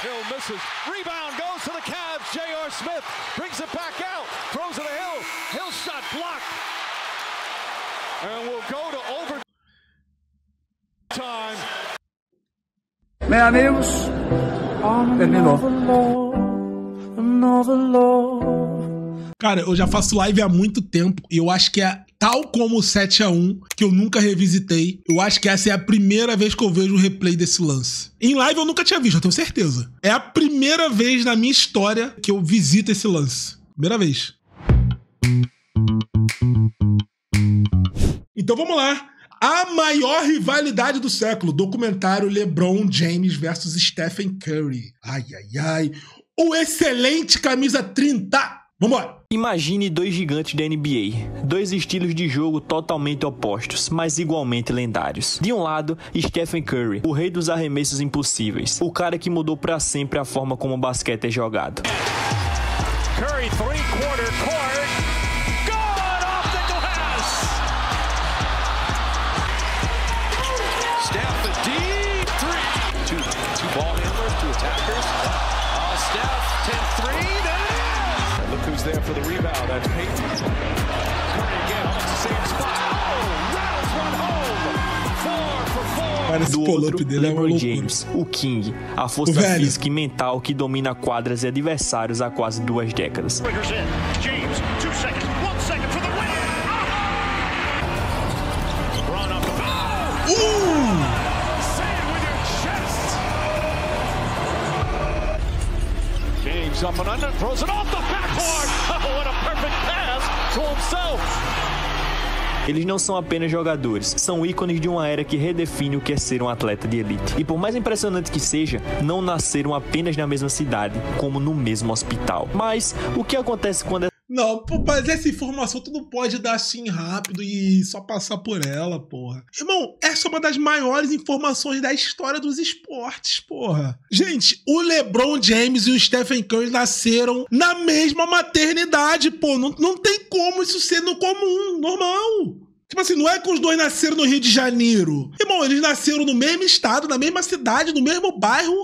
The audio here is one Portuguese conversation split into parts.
Hill misses. Rebound goes to the Cavs. J.R. Smith brings it back out. Throws it to Hill. Hill shot blocked. And we'll go to overtime. Meus amigos, terminou. Cara, eu já faço live há muito tempo e eu acho que é tal como o 7-1, que eu nunca revisitei. Eu acho que essa é a primeira vez que eu vejo o replay desse lance. Em live eu nunca tinha visto, eu tenho certeza. É a primeira vez na minha história que eu visito esse lance. Primeira vez. Então vamos lá. A maior rivalidade do século. Documentário LeBron James versus Stephen Curry. Ai, ai, ai. O excelente camisa 30. Vambora. Imagine dois gigantes da NBA, dois estilos de jogo totalmente opostos, mas igualmente lendários. De um lado, Stephen Curry, o rei dos arremessos impossíveis, o cara que mudou pra sempre a forma como o basquete é jogado. Curry, three-quarter court. Good off the glass. Steph, the deep three. Two ball handlers, two attackers. Steph, 10-3. Look who's there for the rebound. That's Payton. Curry again, almost the same spot. Oh, rattles one home. 4 for 4. Parece Do que o outro, pull-up dele é uma LeBron loucura. James, o King, a força física e mental que domina quadras e adversários há quase 2 décadas. Triggers in. James, 2 seconds. 1 second for the win. LeBron up the Say it with your chest. James up and under, throws it off the backboard. Oh, what a perfect pass to himself. Eles não são apenas jogadores, são ícones de uma era que redefine o que é ser um atleta de elite. E por mais impressionante que seja, não nasceram apenas na mesma cidade, como no mesmo hospital. Mas o que acontece quando Não, pô, mas essa informação tu não pode dar assim rápido e só passar por ela, porra. Irmão, essa é uma das maiores informações da história dos esportes, porra. Gente, o LeBron James e o Stephen Curry nasceram na mesma maternidade, pô. Não tem como isso ser no comum, normal. Tipo assim, não é que os dois nasceram no Rio de Janeiro. Irmão, eles nasceram no mesmo estado, na mesma cidade, no mesmo bairro,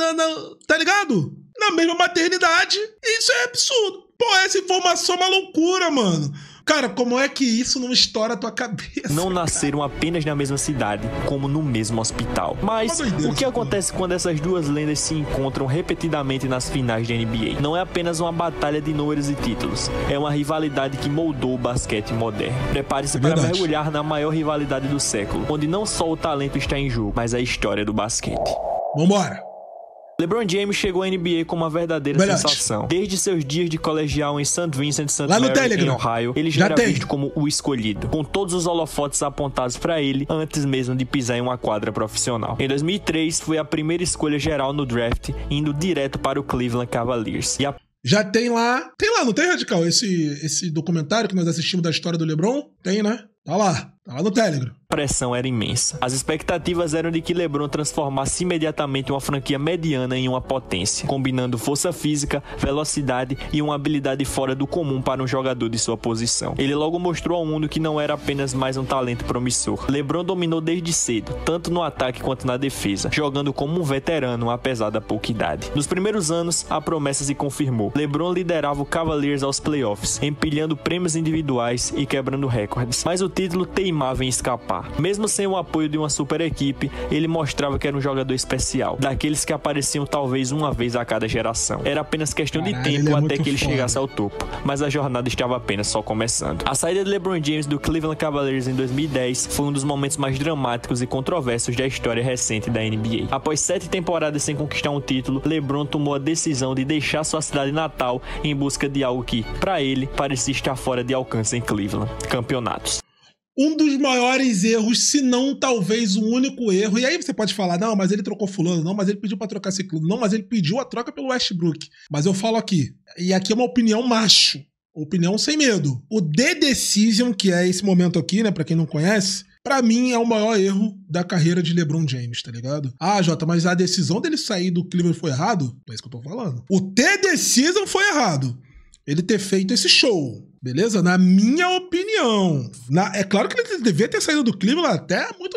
tá ligado? Na mesma maternidade. Isso é absurdo. Pô, essa informação é uma loucura, mano. Cara, como é que isso não estoura a tua cabeça? não nasceram apenas na mesma cidade, como no mesmo hospital. Mas o que acontece quando essas duas lendas se encontram repetidamente nas finais da NBA? Não é apenas uma batalha de números e títulos, é uma rivalidade que moldou o basquete moderno. Prepare-se para mergulhar na maior rivalidade do século, onde não só o talento está em jogo, mas a história do basquete. Vambora! LeBron James chegou à NBA como uma verdadeira sensação. Desde seus dias de colegial em St. Vincent St. Mary, em Ohio, ele já era visto como o escolhido, com todos os holofotes apontados para ele antes mesmo de pisar em uma quadra profissional. Em 2003, foi a primeira escolha geral no draft, indo direto para o Cleveland Cavaliers. E já tem lá, não tem, Radical? Esse documentário que nós assistimos da história do LeBron? Tem, né? Tá lá no Telegram. A pressão era imensa. As expectativas eram de que LeBron transformasse imediatamente uma franquia mediana em uma potência, combinando força física, velocidade e uma habilidade fora do comum para um jogador de sua posição. Ele logo mostrou ao mundo que não era apenas mais um talento promissor. LeBron dominou desde cedo, tanto no ataque quanto na defesa, jogando como um veterano apesar da pouca idade. Nos primeiros anos, a promessa se confirmou. LeBron liderava o Cavaliers aos playoffs, empilhando prêmios individuais e quebrando recordes. Mas o título teimava em escapar. Mesmo sem o apoio de uma super equipe, ele mostrava que era um jogador especial, daqueles que apareciam talvez uma vez a cada geração. Era apenas questão de tempo até que ele chegasse ao topo, mas a jornada estava apenas só começando. A saída de LeBron James do Cleveland Cavaliers em 2010 foi um dos momentos mais dramáticos e controversos da história recente da NBA. Após 7 temporadas sem conquistar um título, LeBron tomou a decisão de deixar sua cidade natal em busca de algo que, para ele, parecia estar fora de alcance em Cleveland: campeonatos. Um dos maiores erros, se não talvez o único erro, e aí você pode falar, não, mas ele trocou fulano, não, mas ele pediu pra trocar esse clube, não, mas ele pediu a troca pelo Westbrook. Mas eu falo aqui, e aqui é uma opinião macho, opinião sem medo. O The Decision, que é esse momento aqui, né, pra quem não conhece, pra mim é o maior erro da carreira de LeBron James, tá ligado? Ah, Jota, mas a decisão dele sair do Cleveland foi errado? É isso que eu tô falando. O The Decision foi errado. Ele ter feito esse show, beleza? Na minha opinião. É claro que ele devia ter saído do Cleveland até há muito tempo atrás.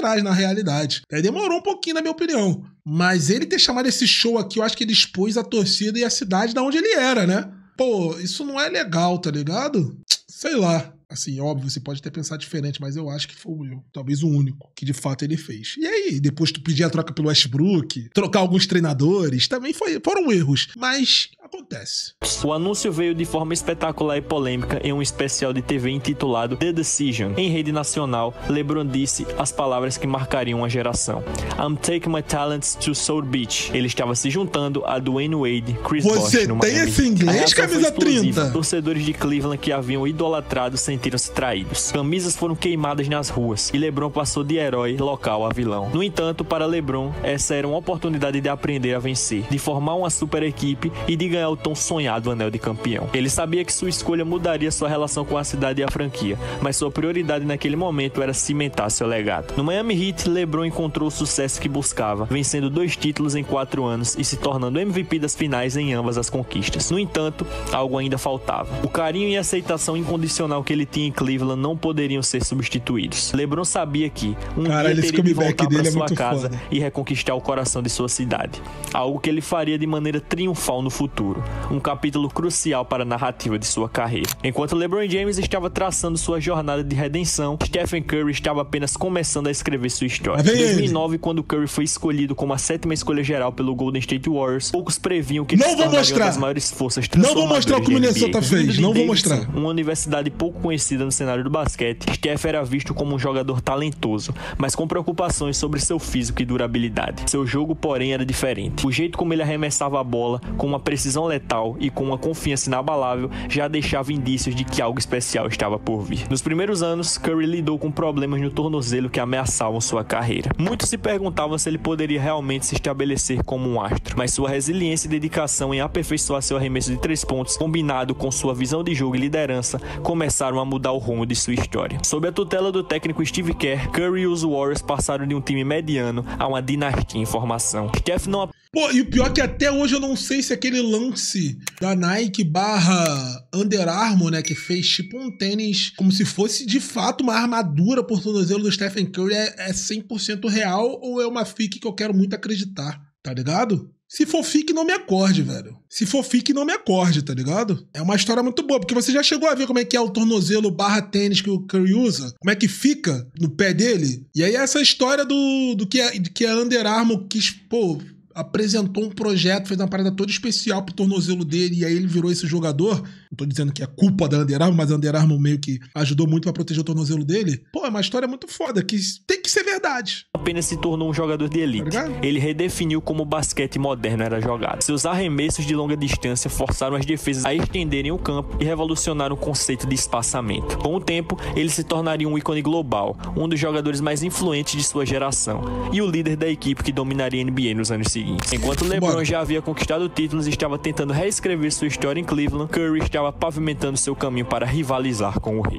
atrás, na realidade. Aí demorou um pouquinho, na minha opinião. Mas ele ter chamado esse show aqui, eu acho que ele expôs a torcida e a cidade da onde ele era, né? Pô, isso não é legal, tá ligado? Sei lá. Assim, óbvio, você pode até pensar diferente, mas eu acho que foi talvez o único que de fato ele fez. E aí, depois tu pedir a troca pelo Westbrook, trocar alguns treinadores, também foram erros. Mas acontece. O anúncio veio de forma espetacular e polêmica em um especial de TV intitulado The Decision. Em rede nacional, LeBron disse as palavras que marcariam uma geração. I'm taking my talents to Soul Beach. Ele estava se juntando a Dwayne Wade, Chris Bosh Você no tem Miami. esse inglês, camisa 30? Torcedores de Cleveland que haviam idolatrado sentiram-se traídos. Camisas foram queimadas nas ruas e LeBron passou de herói local a vilão. No entanto, para LeBron, essa era uma oportunidade de aprender a vencer, de formar uma super equipe e de ganhar o tão sonhado anel de campeão. Ele sabia que sua escolha mudaria sua relação com a cidade e a franquia, mas sua prioridade naquele momento era cimentar seu legado. No Miami Heat, LeBron encontrou o sucesso que buscava, vencendo 2 títulos em 4 anos e se tornando MVP das finais em ambas as conquistas. No entanto, algo ainda faltava. O carinho e a aceitação incondicional que ele tinha em Cleveland não poderiam ser substituídos. LeBron sabia que dia teria de voltar para sua casa e reconquistar o coração de sua cidade, algo que ele faria de maneira triunfal no futuro. Um capítulo crucial para a narrativa de sua carreira. Enquanto LeBron James estava traçando sua jornada de redenção, Stephen Curry estava apenas começando a escrever sua história. Em 2009, quando Curry foi escolhido como a 7ª escolha geral pelo Golden State Warriors, poucos previam que ele se tornaria uma das maiores forças transformadoras. Não vou mostrar o que o Minnesota fez, não vou mostrar. Uma universidade pouco conhecida no cenário do basquete, Steph era visto como um jogador talentoso, mas com preocupações sobre seu físico e durabilidade. Seu jogo, porém, era diferente. O jeito como ele arremessava a bola, com uma precisão letal e com uma confiança inabalável, já deixava indícios de que algo especial estava por vir. Nos primeiros anos, Curry lidou com problemas no tornozelo que ameaçavam sua carreira. Muitos se perguntavam se ele poderia realmente se estabelecer como um astro, mas sua resiliência e dedicação em aperfeiçoar seu arremesso de 3 pontos, combinado com sua visão de jogo e liderança, começaram a mudar o rumo de sua história. Sob a tutela do técnico Steve Kerr, Curry e os Warriors passaram de um time mediano a uma dinastia em formação. Steph não... Pô, e o pior é que até hoje eu não sei se aquele lance da Nike / Under Armour, né, que fez tipo um tênis como se fosse de fato uma armadura por tornozelo do Stephen Curry é 100% real ou é uma fic que eu quero muito acreditar, tá ligado? Se for fic, não me acorde, velho. Se for fic, não me acorde, tá ligado? É uma história muito boa, porque você já chegou a ver como é que é o tornozelo / tênis que o Curry usa? Como é que fica no pé dele? E aí essa história do que a Under Armour quis, pô, apresentou um projeto, fez uma parada toda especial pro tornozelo dele, e aí ele virou esse jogador. Não tô dizendo que é culpa da Under Armour, mas a Under Armour meio que ajudou muito pra proteger o tornozelo dele. Pô, é uma história muito foda, que tem que ser verdade. Apenas se tornou um jogador de elite. Tá, ele redefiniu como o basquete moderno era jogado. Seus arremessos de longa distância forçaram as defesas a estenderem o campo e revolucionaram o conceito de espaçamento. Com o tempo, ele se tornaria um ícone global, um dos jogadores mais influentes de sua geração, e o líder da equipe que dominaria a NBA nos anos seguintes. Enquanto LeBron já havia conquistado títulos e estava tentando reescrever sua história em Cleveland, Curry estava pavimentando seu caminho para rivalizar com o rei.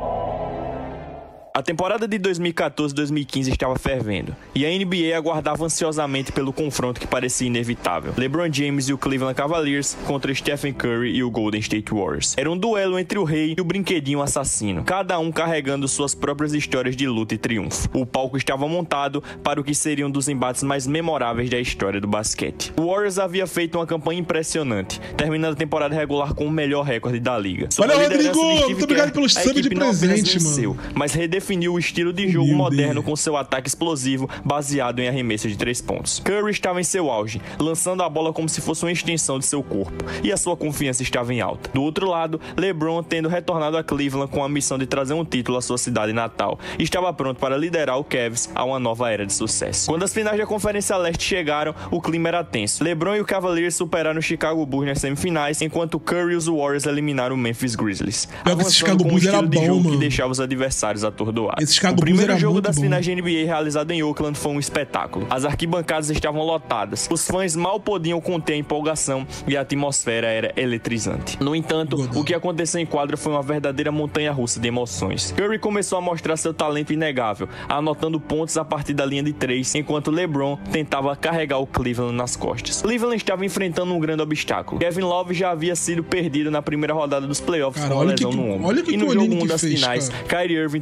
A temporada de 2014-2015 estava fervendo, e a NBA aguardava ansiosamente pelo confronto que parecia inevitável. LeBron James e o Cleveland Cavaliers contra Stephen Curry e o Golden State Warriors. Era um duelo entre o rei e o brinquedinho assassino, cada um carregando suas próprias histórias de luta e triunfo. O palco estava montado para o que seria um dos embates mais memoráveis da história do basquete. O Warriors havia feito uma campanha impressionante, terminando a temporada regular com o melhor recorde da liga. Olha, Rodrigo, muito obrigado pelo sub de presente, mano. Mas redefiniu o estilo de jogo moderno com seu ataque explosivo baseado em arremesso de 3 pontos. Curry estava em seu auge, lançando a bola como se fosse uma extensão de seu corpo, e a sua confiança estava em alta. Do outro lado, LeBron, tendo retornado a Cleveland com a missão de trazer um título à sua cidade natal, estava pronto para liderar o Cavs a uma nova era de sucesso. Quando as finais da Conferência Leste chegaram, o clima era tenso. LeBron e o Cavaliers superaram o Chicago Bulls nas semifinais, enquanto Curry e os Warriors eliminaram o Memphis Grizzlies, avançando com um estilo de jogo que deixava os adversários atordoados. O primeiro jogo das finais de NBA realizado em Oakland foi um espetáculo. As arquibancadas estavam lotadas, os fãs mal podiam conter a empolgação e a atmosfera era eletrizante. No entanto, o que aconteceu em quadra foi uma verdadeira montanha-russa de emoções. Curry começou a mostrar seu talento inegável, anotando pontos a partir da linha de 3, enquanto LeBron tentava carregar o Cleveland nas costas. Cleveland estava enfrentando um grande obstáculo. Kevin Love já havia sido perdido na primeira rodada dos playoffs com uma lesão no ombro. E no jogo 1 das finais, Kyrie Irving também se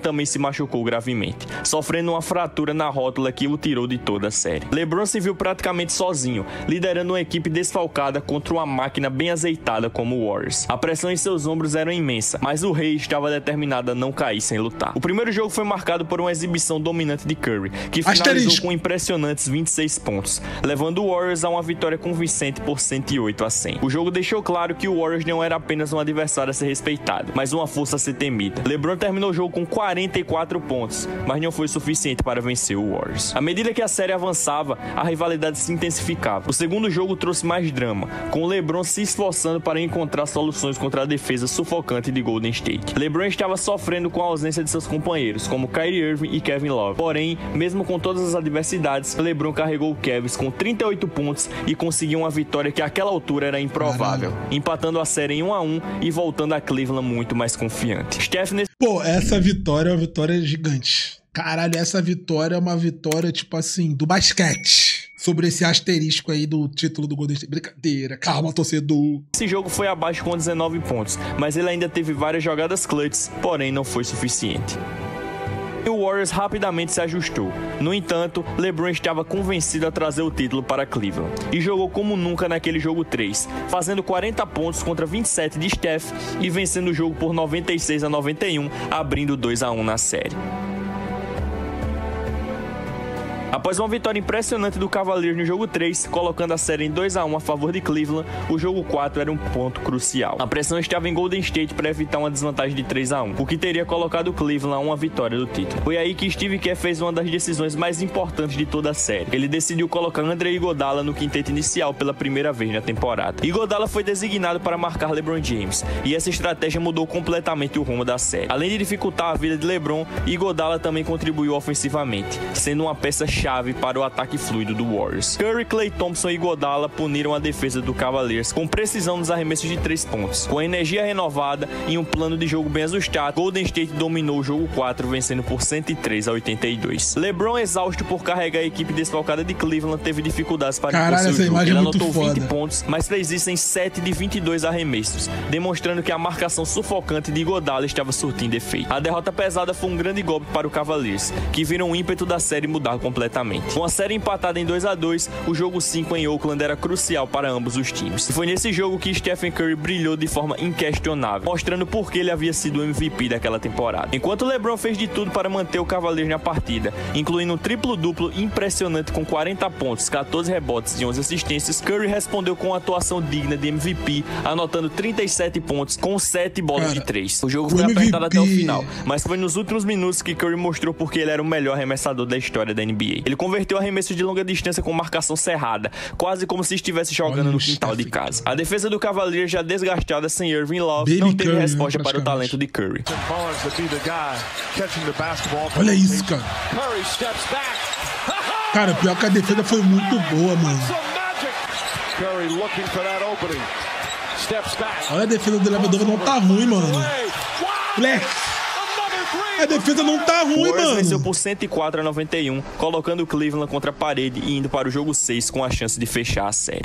machucou gravemente, sofrendo uma fratura na rótula que o tirou de toda a série. LeBron se viu praticamente sozinho, liderando uma equipe desfalcada contra uma máquina bem azeitada como o Warriors. A pressão em seus ombros era imensa, mas o rei estava determinado a não cair sem lutar. O primeiro jogo foi marcado por uma exibição dominante de Curry, que finalizou com impressionantes 26 pontos, levando o Warriors a uma vitória convincente por 108-100. O jogo deixou claro que o Warriors não era apenas um adversário a ser respeitado, mas uma força a ser temida. LeBron terminou o jogo com 44 pontos, mas não foi suficiente para vencer o Warriors. À medida que a série avançava, a rivalidade se intensificava. O segundo jogo trouxe mais drama, com o LeBron se esforçando para encontrar soluções contra a defesa sufocante de Golden State. LeBron estava sofrendo com a ausência de seus companheiros, como Kyrie Irving e Kevin Love. Porém, mesmo com todas as adversidades, LeBron carregou o Cavs com 38 pontos e conseguiu uma vitória que àquela altura era improvável, empatando a série em 1-1 e voltando a Cleveland muito mais confiante. Pô, essa vitória é uma vitória gigante. Caralho, essa vitória é uma vitória, tipo assim, do basquete. Sobre esse asterisco aí do título do Golden State. Brincadeira, calma, torcedor. Esse jogo foi abaixo com 19 pontos, mas ele ainda teve várias jogadas clutches, porém não foi suficiente. O Warriors rapidamente se ajustou. No entanto, LeBron estava convencido a trazer o título para Cleveland e jogou como nunca naquele jogo 3, fazendo 40 pontos contra 27 de Steph e vencendo o jogo por 96-91, abrindo 2-1 na série. Após uma vitória impressionante do Cavaliers no jogo 3, colocando a série em 2-1 a favor de Cleveland, o jogo 4 era um ponto crucial. A pressão estava em Golden State para evitar uma desvantagem de 3-1, o que teria colocado Cleveland a uma vitória do título. Foi aí que Steve Kerr fez uma das decisões mais importantes de toda a série. Ele decidiu colocar Andre Iguodala no quinteto inicial pela primeira vez na temporada. Iguodala foi designado para marcar LeBron James, e essa estratégia mudou completamente o rumo da série. Além de dificultar a vida de LeBron, Iguodala também contribuiu ofensivamente, sendo uma peça chave para o ataque fluido do Warriors. Curry, Klay Thompson e Iguodala puniram a defesa do Cavaliers com precisão nos arremessos de 3 pontos. Com energia renovada e um plano de jogo bem ajustado, Golden State dominou o jogo 4, vencendo por 103-82. LeBron, exausto por carregar a equipe desfalcada de Cleveland, teve dificuldades para impor seu jogo. Ele anotou 20 pontos, mas fez isso em 7 de 22 arremessos, demonstrando que a marcação sufocante de Iguodala estava surtindo efeito. A derrota pesada foi um grande golpe para o Cavaliers, que viram o ímpeto da série mudar completamente. Com a série empatada em 2-2, o jogo 5 em Oakland era crucial para ambos os times. E foi nesse jogo que Stephen Curry brilhou de forma inquestionável, mostrando por que ele havia sido o MVP daquela temporada. Enquanto LeBron fez de tudo para manter o Cavaliers na partida, incluindo um triplo-duplo impressionante com 40 pontos, 14 rebotes e 11 assistências, Curry respondeu com uma atuação digna de MVP, anotando 37 pontos com 7 bolas de 3. O jogo foi apertado até o final, mas foi nos últimos minutos que Curry mostrou porque ele era o melhor arremessador da história da NBA. Ele converteu arremessos de longa distância com marcação cerrada, quase como se estivesse jogando no quintal de casa. A defesa do Cavaliers, já desgastada sem Irving Love, não teve resposta para o talento de Curry. Olha isso, cara. Cara, pior que a defesa foi muito boa, mano. Olha, a defesa do Levador não tá ruim, mano. Moleque. A defesa não tá ruim, mano. O Warriors venceu por 104-91, colocando o Cleveland contra a parede e indo para o jogo 6 com a chance de fechar a série.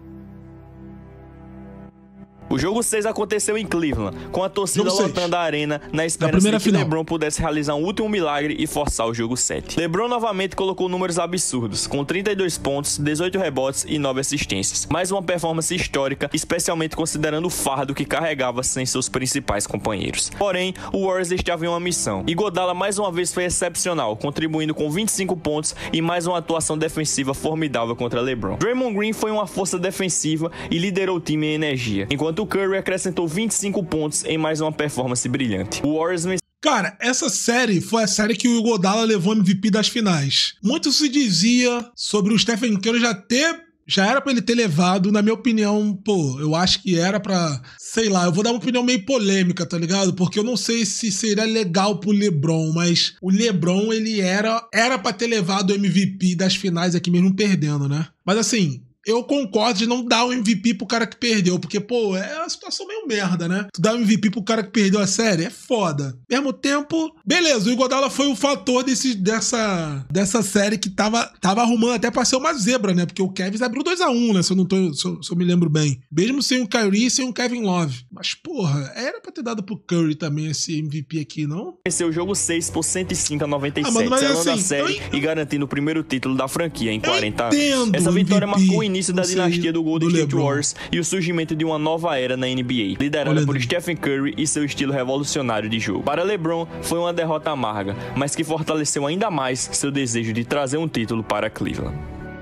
O jogo 6 aconteceu em Cleveland, com a torcida lotando a arena na esperança de que LeBron pudesse realizar um último milagre e forçar o jogo 7. LeBron novamente colocou números absurdos, com 32 pontos, 18 rebotes e 9 assistências. Mais uma performance histórica, especialmente considerando o fardo que carregava sem seus principais companheiros. Porém, o Warriors estava em uma missão. Iguodala mais uma vez foi excepcional, contribuindo com 25 pontos e mais uma atuação defensiva formidável contra LeBron. Draymond Green foi uma força defensiva e liderou o time em energia, enquanto o Curry acrescentou 25 pontos em mais uma performance brilhante. O Warriors venceu. Cara, essa série foi a série que o Iguodala levou MVP das finais. Muito se dizia sobre o Stephen Curry já era pra ele ter levado, na minha opinião, pô, eu acho que era pra, sei lá, eu vou dar uma opinião meio polêmica, tá ligado? Porque eu não sei se seria legal pro LeBron, mas o LeBron, ele era pra ter levado o MVP das finais aqui mesmo perdendo, né? Mas assim, eu concordo de não dar o MVP pro cara que perdeu, porque, pô, é uma situação meio merda, né? Tu dá o MVP pro cara que perdeu a série, é foda. Ao mesmo tempo, beleza, o Iguodala foi o fator dessa série que tava arrumando até pra ser uma zebra, né? Porque o Cavs abriu 2-1, né? Se eu me lembro bem. Mesmo sem o Kyrie e sem o Kevin Love. Mas, porra, era pra ter dado pro Curry também esse MVP aqui, não? Venceu o jogo 6 por 105-97, mano, mas selando assim, a série e garantindo o primeiro título da franquia em 40 anos. Entendo Essa o vitória MVP, marcou o início da dinastia do Golden State LeBron. Warriors e o surgimento de uma nova era na NBA, liderada por Stephen Curry e seu estilo revolucionário de jogo. Para LeBron, foi uma derrota amarga, mas que fortaleceu ainda mais seu desejo de trazer um título para Cleveland.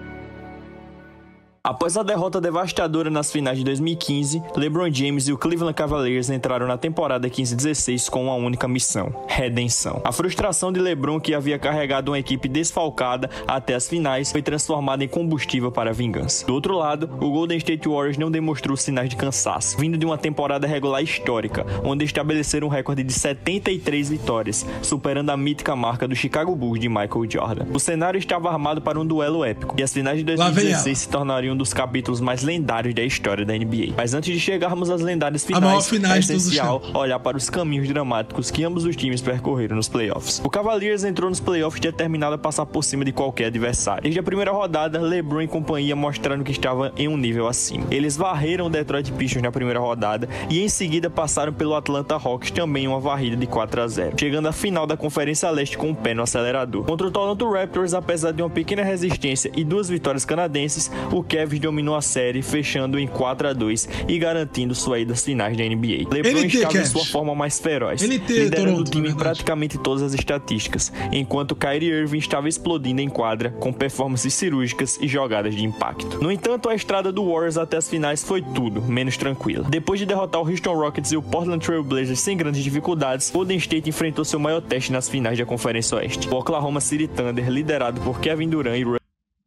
Após a derrota devastadora nas finais de 2015, LeBron James e o Cleveland Cavaliers entraram na temporada 15-16 com uma única missão: redenção. A frustração de LeBron, que havia carregado uma equipe desfalcada até as finais, foi transformada em combustível para a vingança. Do outro lado, o Golden State Warriors não demonstrou sinais de cansaço, vindo de uma temporada regular histórica, onde estabeleceram um recorde de 73 vitórias, superando a mítica marca do Chicago Bulls de Michael Jordan. O cenário estava armado para um duelo épico, e as finais de 2016 se tornariam um dos capítulos mais lendários da história da NBA. Mas antes de chegarmos às lendárias finais, é essencial olhar para os caminhos dramáticos que ambos os times percorreram nos playoffs. O Cavaliers entrou nos playoffs determinado a passar por cima de qualquer adversário. Desde a primeira rodada, LeBron e companhia mostraram que estava em um nível acima. Eles varreram o Detroit Pistons na primeira rodada e em seguida passaram pelo Atlanta Hawks também em uma varrida de 4-0, chegando à final da Conferência Leste com o pé no acelerador. Contra o Toronto Raptors, apesar de uma pequena resistência e 2 vitórias canadenses, o Cavs dominou a série, fechando em 4-2 e garantindo sua ida às finais da NBA. LeBron estava em sua forma mais feroz, liderando o time em praticamente todas as estatísticas, enquanto Kyrie Irving estava explodindo em quadra com performances cirúrgicas e jogadas de impacto. No entanto, a estrada do Warriors até as finais foi tudo menos tranquila. Depois de derrotar o Houston Rockets e o Portland Trail Blazers sem grandes dificuldades, Golden State enfrentou seu maior teste nas finais da Conferência Oeste, o Oklahoma City Thunder, liderado por Kevin Durant e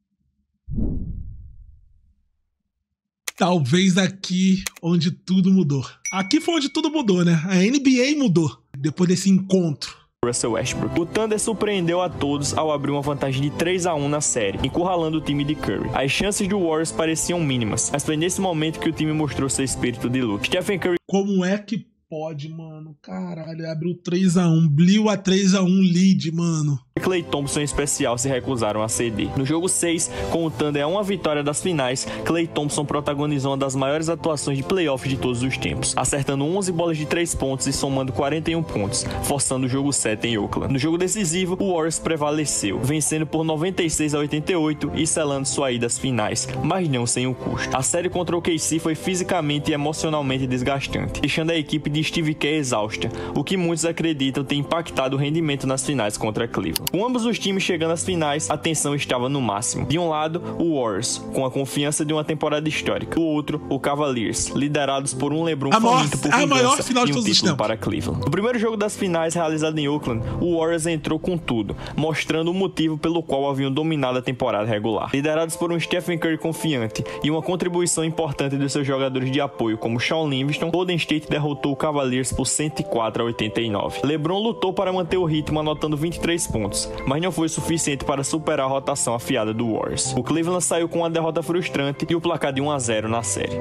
Talvez aqui onde tudo mudou. Aqui foi onde tudo mudou, né? A NBA mudou depois desse encontro. Russell Westbrook. O Thunder surpreendeu a todos ao abrir uma vantagem de 3-1 na série, encurralando o time de Curry. As chances do Warriors pareciam mínimas, mas foi nesse momento que o time mostrou seu espírito de luta. Stephen Curry... Como é que pode, mano? Caralho, abriu 3-1, blew a 3-1 lead, mano. e Klay Thompson em especial se recusaram a ceder. No jogo 6, com o Thunder a uma vitória das finais, Klay Thompson protagonizou uma das maiores atuações de playoff de todos os tempos, acertando 11 bolas de 3 pontos e somando 41 pontos, forçando o jogo 7 em Oakland. No jogo decisivo, o Warriors prevaleceu, vencendo por 96-88 e selando sua ida às finais, mas não sem um custo. A série contra o KC foi fisicamente e emocionalmente desgastante, deixando a equipe de Steve Kerr exausta, o que muitos acreditam ter impactado o rendimento nas finais contra Cleveland. Com ambos os times chegando às finais, a tensão estava no máximo. De um lado, o Warriors, com a confiança de uma temporada histórica. Do outro, o Cavaliers, liderados por um LeBron faminto por vingança maior final de e um todos os título tempos para Cleveland. No primeiro jogo das finais, realizado em Oakland, o Warriors entrou com tudo, mostrando o motivo pelo qual haviam dominado a temporada regular. Liderados por um Stephen Curry confiante e uma contribuição importante dos seus jogadores de apoio, como Shaun Livingston, Golden State derrotou o Cavaliers por 104-89. LeBron lutou para manter o ritmo, anotando 23 pontos, mas não foi suficiente para superar a rotação afiada do Warriors. O Cleveland saiu com uma derrota frustrante e o placar de 1-0 na série.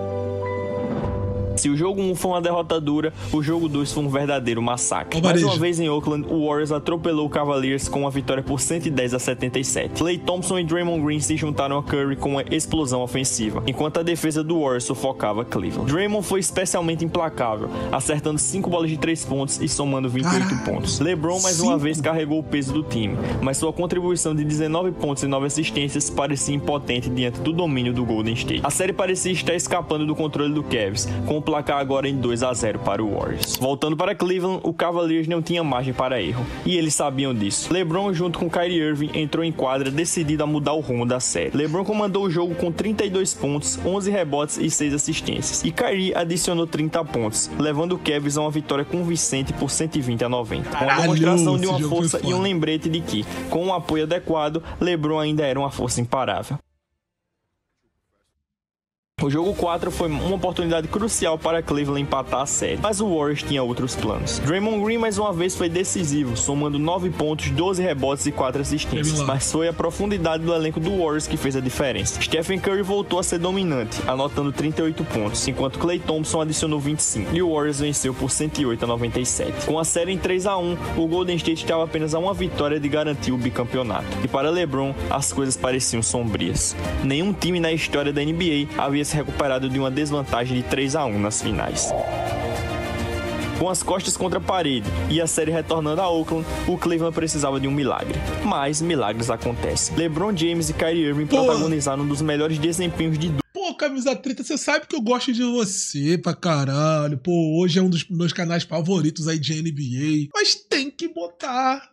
Se o jogo 1 foi uma derrota dura, o jogo 2 foi um verdadeiro massacre. Mais uma vez em Oakland, o Warriors atropelou o Cavaliers com uma vitória por 110-77. Klay Thompson e Draymond Green se juntaram a Curry com uma explosão ofensiva, enquanto a defesa do Warriors sufocava Cleveland. Draymond foi especialmente implacável, acertando 5 bolas de 3 pontos e somando 28 pontos. LeBron mais uma vez carregou o peso do time, mas sua contribuição de 19 pontos e 9 assistências parecia impotente diante do domínio do Golden State. A série parecia estar escapando do controle do Cavs, com o placar agora em 2-0 para o Warriors. Voltando para Cleveland, o Cavaliers não tinha margem para erro, e eles sabiam disso. LeBron, junto com Kyrie Irving, entrou em quadra decidido a mudar o rumo da série. LeBron comandou o jogo com 32 pontos, 11 rebotes e 6 assistências, e Kyrie adicionou 30 pontos, levando o Cavs a uma vitória convincente por 120-90. Uma demonstração de uma força e um lembrete de que, com um apoio adequado, LeBron ainda era uma força imparável. O jogo 4 foi uma oportunidade crucial para Cleveland empatar a série, mas o Warriors tinha outros planos. Draymond Green mais uma vez foi decisivo, somando 9 pontos, 12 rebotes e 4 assistências, mas foi a profundidade do elenco do Warriors que fez a diferença. Stephen Curry voltou a ser dominante, anotando 38 pontos, enquanto Klay Thompson adicionou 25, e o Warriors venceu por 108-97. Com a série em 3-1, o Golden State estava apenas a uma vitória de garantir o bicampeonato, e para LeBron, as coisas pareciam sombrias. Nenhum time na história da NBA havia se recuperado de uma desvantagem de 3-1 nas finais. Com as costas contra a parede e a série retornando a Oakland, o Cleveland precisava de um milagre. Mas milagres acontecem. LeBron James e Kyrie Irving protagonizaram um dos melhores desempenhos de Pô, camisa 30, você sabe que eu gosto de você pra caralho. Pô, hoje é um dos meus canais favoritos aí de NBA. Mas tem que botar.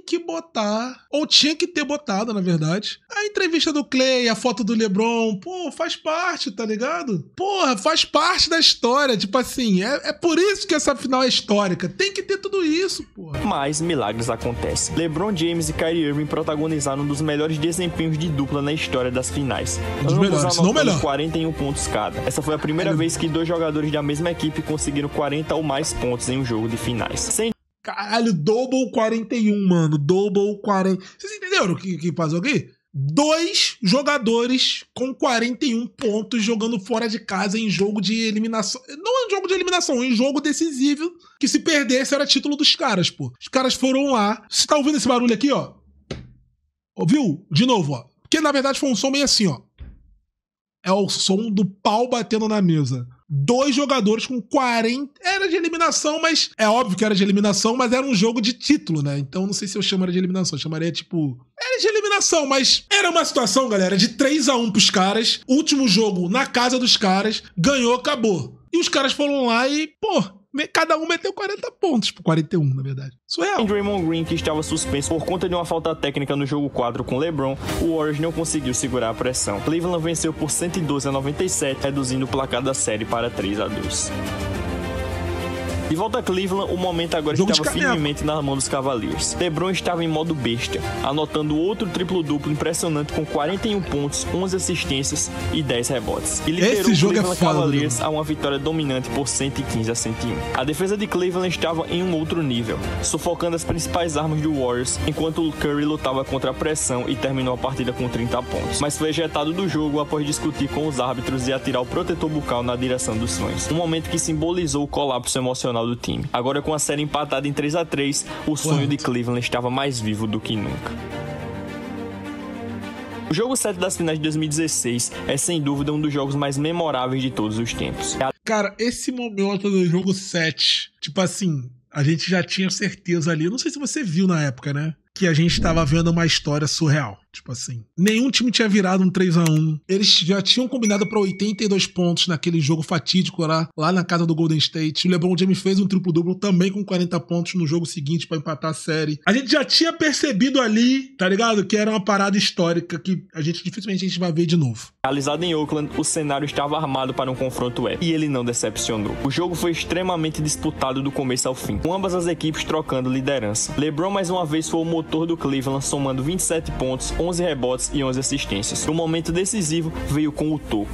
Ou tinha que ter botado, na verdade. A entrevista do Klay, a foto do LeBron, pô, faz parte, tá ligado? Porra, faz parte da história. Tipo assim, é por isso que essa final é histórica. Tem que ter tudo isso, porra. Mas milagres acontecem. LeBron James e Kyrie Irving protagonizaram um dos melhores desempenhos de dupla na história das finais. Um dos melhores, não melhor. 41 pontos cada. Essa foi a primeira vez que dois jogadores da mesma equipe conseguiram 40 ou mais pontos em um jogo de finais. Caralho, double 41, mano. Double 40. Vocês entenderam o que passou aqui? 2 jogadores com 41 pontos jogando fora de casa em jogo de eliminação. Não em jogo de eliminação, em jogo decisivo. Que se perdesse era título dos caras, pô. Os caras foram lá. Você tá ouvindo esse barulho aqui, ó? Ouviu? De novo, ó. Porque na verdade foi um som meio assim, ó. É o som do pau batendo na mesa. 2 jogadores com 40... Era de eliminação, mas... É óbvio que era de eliminação, mas era um jogo de título, né? Então não sei se eu chamaria de eliminação. Eu chamaria, tipo... Era de eliminação, mas... Era uma situação, galera, de 3-1 pros caras. Último jogo na casa dos caras. Ganhou, acabou. E os caras foram lá e... Pô... Cada um meteu 40 pontos, por 41, na verdade. Surreal. Em Draymond Green, que estava suspenso por conta de uma falta técnica no jogo 4 com LeBron, o Warriors não conseguiu segurar a pressão. Cleveland venceu por 112-97, reduzindo o placar da série para 3-2. De volta a Cleveland, o momento agora estava firmemente na mão dos Cavaliers. LeBron estava em modo besta, anotando outro triplo-duplo impressionante com 41 pontos, 11 assistências e 10 rebotes. E liderou o Cleveland Cavaliers a uma vitória dominante por 115-101. A defesa de Cleveland estava em um outro nível, sufocando as principais armas do Warriors, enquanto o Curry lutava contra a pressão e terminou a partida com 30 pontos. Mas foi ejetado do jogo após discutir com os árbitros e atirar o protetor bucal na direção dos fãs. Um momento que simbolizou o colapso emocional do time. Agora, com a série empatada em 3-3, o sonho de Cleveland estava mais vivo do que nunca. O jogo 7 das finais de 2016 é sem dúvida um dos jogos mais memoráveis de todos os tempos. Cara, esse momento do jogo 7, tipo assim, a gente já tinha certeza ali, eu não sei se você viu na época, né? Que a gente tava vendo uma história surreal. Tipo assim, nenhum time tinha virado um 3-1. Eles já tinham combinado pra 82 pontos naquele jogo fatídico lá na casa do Golden State. O LeBron James fez um triplo-duplo também com 40 pontos no jogo seguinte pra empatar a série. A gente já tinha percebido ali, tá ligado? Que era uma parada histórica que dificilmente a gente vai ver de novo. Realizado em Oakland, o cenário estava armado para um confronto épico. E ele não decepcionou. O jogo foi extremamente disputado do começo ao fim, com ambas as equipes trocando liderança. LeBron mais uma vez foi o motor do Cleveland, somando 27 pontos, 11 rebotes e 11 assistências. No momento decisivo, veio com o toco.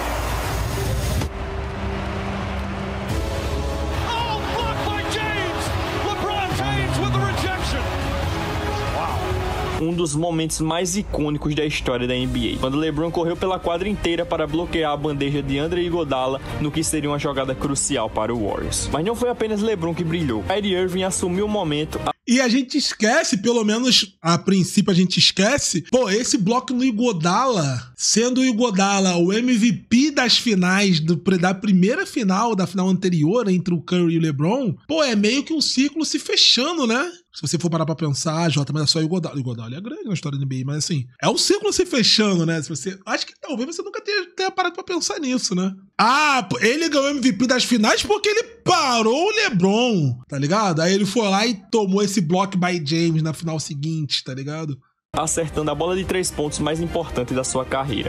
Um dos momentos mais icônicos da história da NBA, quando LeBron correu pela quadra inteira para bloquear a bandeja de Andre Iguodala no que seria uma jogada crucial para o Warriors. Mas não foi apenas LeBron que brilhou. Kyrie Irving assumiu o momento. E a gente esquece, pelo menos a princípio a gente esquece, pô, esse bloco no Iguodala, sendo o Iguodala o MVP das finais, da primeira final, da final anterior entre o Curry e o LeBron, pô, é meio que um ciclo se fechando, né? Se você for parar pra pensar, Jota, mas é só o Iguodala. O Iguodala é grande na história da NBA, mas assim, é um ciclo se fechando, né? Acho que talvez você nunca tenha parado pra pensar nisso, né? Ah, ele ganhou o MVP das finais porque ele parou o LeBron, tá ligado? Aí ele foi lá e tomou esse block by James na final seguinte, tá ligado? Acertando a bola de 3 pontos mais importante da sua carreira.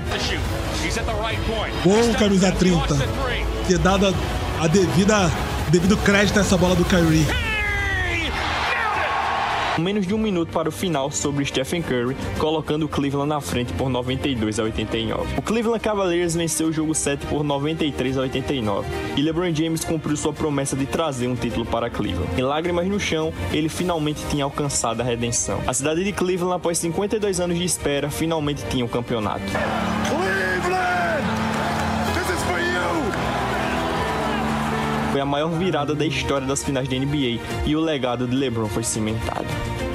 Bom, camisa 30. Ter dado devido crédito a essa bola do Kyrie. Com menos de um minuto para o final sobre Stephen Curry, colocando o Cleveland na frente por 92-89. O Cleveland Cavaliers venceu o jogo 7 por 93-89 e LeBron James cumpriu sua promessa de trazer um título para Cleveland. Em lágrimas no chão, ele finalmente tinha alcançado a redenção. A cidade de Cleveland, após 52 anos de espera, finalmente tinha o campeonato. Foi a maior virada da história das finais da NBA e o legado de LeBron foi cimentado.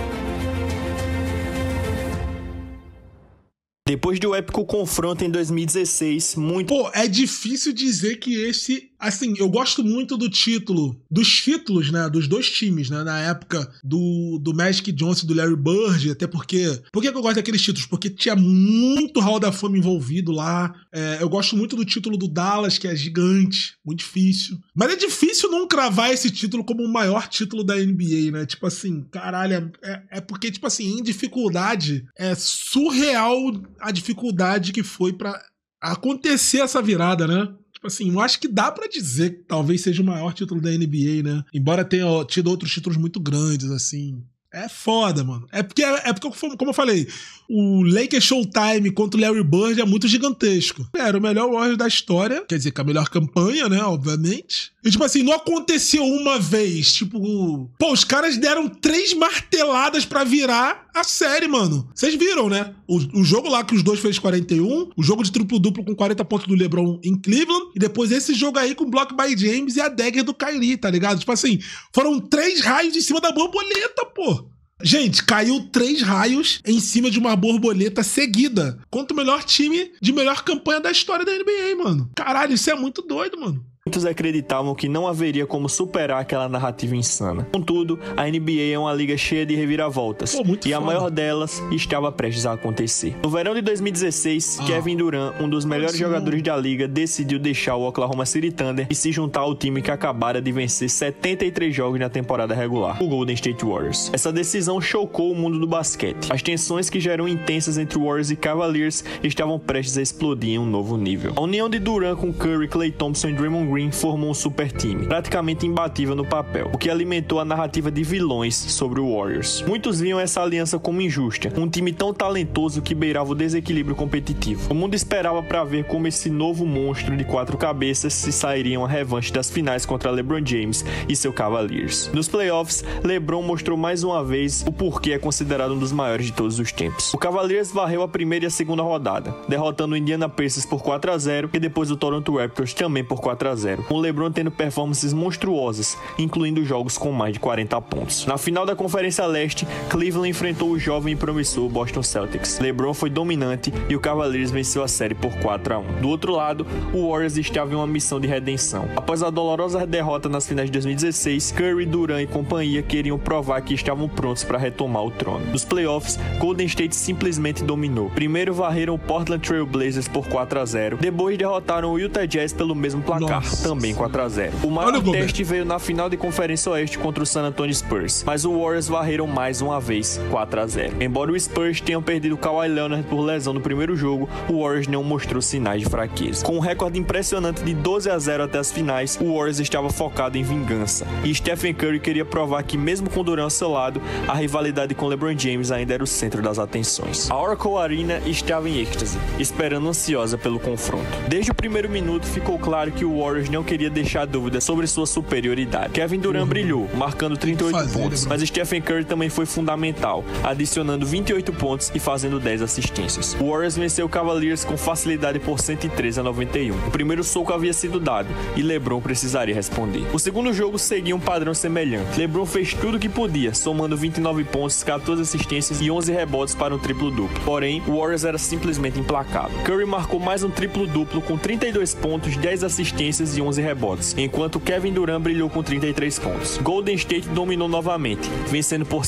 Depois do épico confronto em 2016, Pô, é difícil dizer que esse... Assim, eu gosto muito do título, dos títulos, né, dos dois times, né, na época do Magic Johnson e do Larry Bird, até porque... Por que eu gosto daqueles títulos? Porque tinha muito Hall da Fama envolvido lá. Eu gosto muito do título do Dallas, que é gigante, muito difícil. Mas é difícil não cravar esse título como o maior título da NBA, né? Tipo assim, caralho, é porque, tipo assim, em dificuldade, é surreal a dificuldade que foi pra acontecer essa virada, né? Tipo assim, eu acho que dá pra dizer que talvez seja o maior título da NBA, né? Embora tenha tido outros títulos muito grandes, assim. É foda, mano. É porque, como eu falei, o Lakers Showtime contra o Larry Bird é muito gigantesco. Era o melhor Warriors da história, quer dizer, com a melhor campanha, né, obviamente. E, tipo assim, não aconteceu uma vez, tipo... Pô, os caras deram 3 marteladas pra virar a série, mano. Vocês viram, né? O jogo lá que os dois fez 41, o jogo de triplo-duplo com 40 pontos do LeBron em Cleveland, e depois esse jogo aí com o block by James e a dagger do Kyrie, tá ligado? Tipo assim, foram 3 raios em cima da borboleta, pô. Gente, caiu 3 raios em cima de uma borboleta seguida contra o melhor time de melhor campanha da história da NBA, mano. Caralho, isso é muito doido, mano. Muitos acreditavam que não haveria como superar aquela narrativa insana. Contudo, a NBA é uma liga cheia de reviravoltas, e a maior delas estava prestes a acontecer. No verão de 2016, Kevin Durant, um dos melhores jogadores da liga, decidiu deixar o Oklahoma City Thunder e se juntar ao time que acabara de vencer 73 jogos na temporada regular, o Golden State Warriors. Essa decisão chocou o mundo do basquete. As tensões que já eram intensas entre Warriors e Cavaliers estavam prestes a explodir em um novo nível. A união de Durant com Curry, Klay Thompson e Draymond Green formou um super time, praticamente imbatível no papel, o que alimentou a narrativa de vilões sobre o Warriors. Muitos viam essa aliança como injusta, um time tão talentoso que beirava o desequilíbrio competitivo. O mundo esperava para ver como esse novo monstro de 4 cabeças se sairia uma revanche das finais contra LeBron James e seu Cavaliers. Nos playoffs, LeBron mostrou mais uma vez o porquê é considerado um dos maiores de todos os tempos. O Cavaliers varreu a primeira e a segunda rodada, derrotando o Indiana Pacers por 4-0 e depois o Toronto Raptors também por 4-0, com o LeBron tendo performances monstruosas, incluindo jogos com mais de 40 pontos. Na final da Conferência Leste, Cleveland enfrentou o jovem e promissor Boston Celtics. LeBron foi dominante e o Cavaliers venceu a série por 4-1. Do outro lado, o Warriors estava em uma missão de redenção. Após a dolorosa derrota nas finais de 2016, Curry, Durant e companhia queriam provar que estavam prontos para retomar o trono. Nos playoffs, Golden State simplesmente dominou. Primeiro varreram o Portland Trail Blazers por 4-0, depois derrotaram o Utah Jazz pelo mesmo placar, também 4-0. O maior teste veio na final de Conferência Oeste contra o San Antonio Spurs, mas o Warriors varreram mais uma vez 4-0. Embora o Spurs tenham perdido Kawhi Leonard por lesão no primeiro jogo, o Warriors não mostrou sinais de fraqueza. Com um recorde impressionante de 12-0 até as finais, o Warriors estava focado em vingança, e Stephen Curry queria provar que mesmo com Durant ao seu lado, a rivalidade com LeBron James ainda era o centro das atenções. A Oracle Arena estava em êxtase, esperando ansiosa pelo confronto. Desde o primeiro minuto ficou claro que o Warriors não queria deixar dúvidas sobre sua superioridade. Kevin Durant brilhou, marcando 38 pontos, mas Stephen Curry também foi fundamental, adicionando 28 pontos e fazendo 10 assistências. O Warriors venceu o Cavaliers com facilidade por 113-91. O primeiro soco havia sido dado e LeBron precisaria responder. O segundo jogo seguia um padrão semelhante. LeBron fez tudo o que podia, somando 29 pontos, 14 assistências e 11 rebotes para um triplo-duplo. Porém, o Warriors era simplesmente implacável. Curry marcou mais um triplo-duplo com 32 pontos, 10 assistências e 11 rebotes, enquanto Kevin Durant brilhou com 33 pontos. Golden State dominou novamente, vencendo por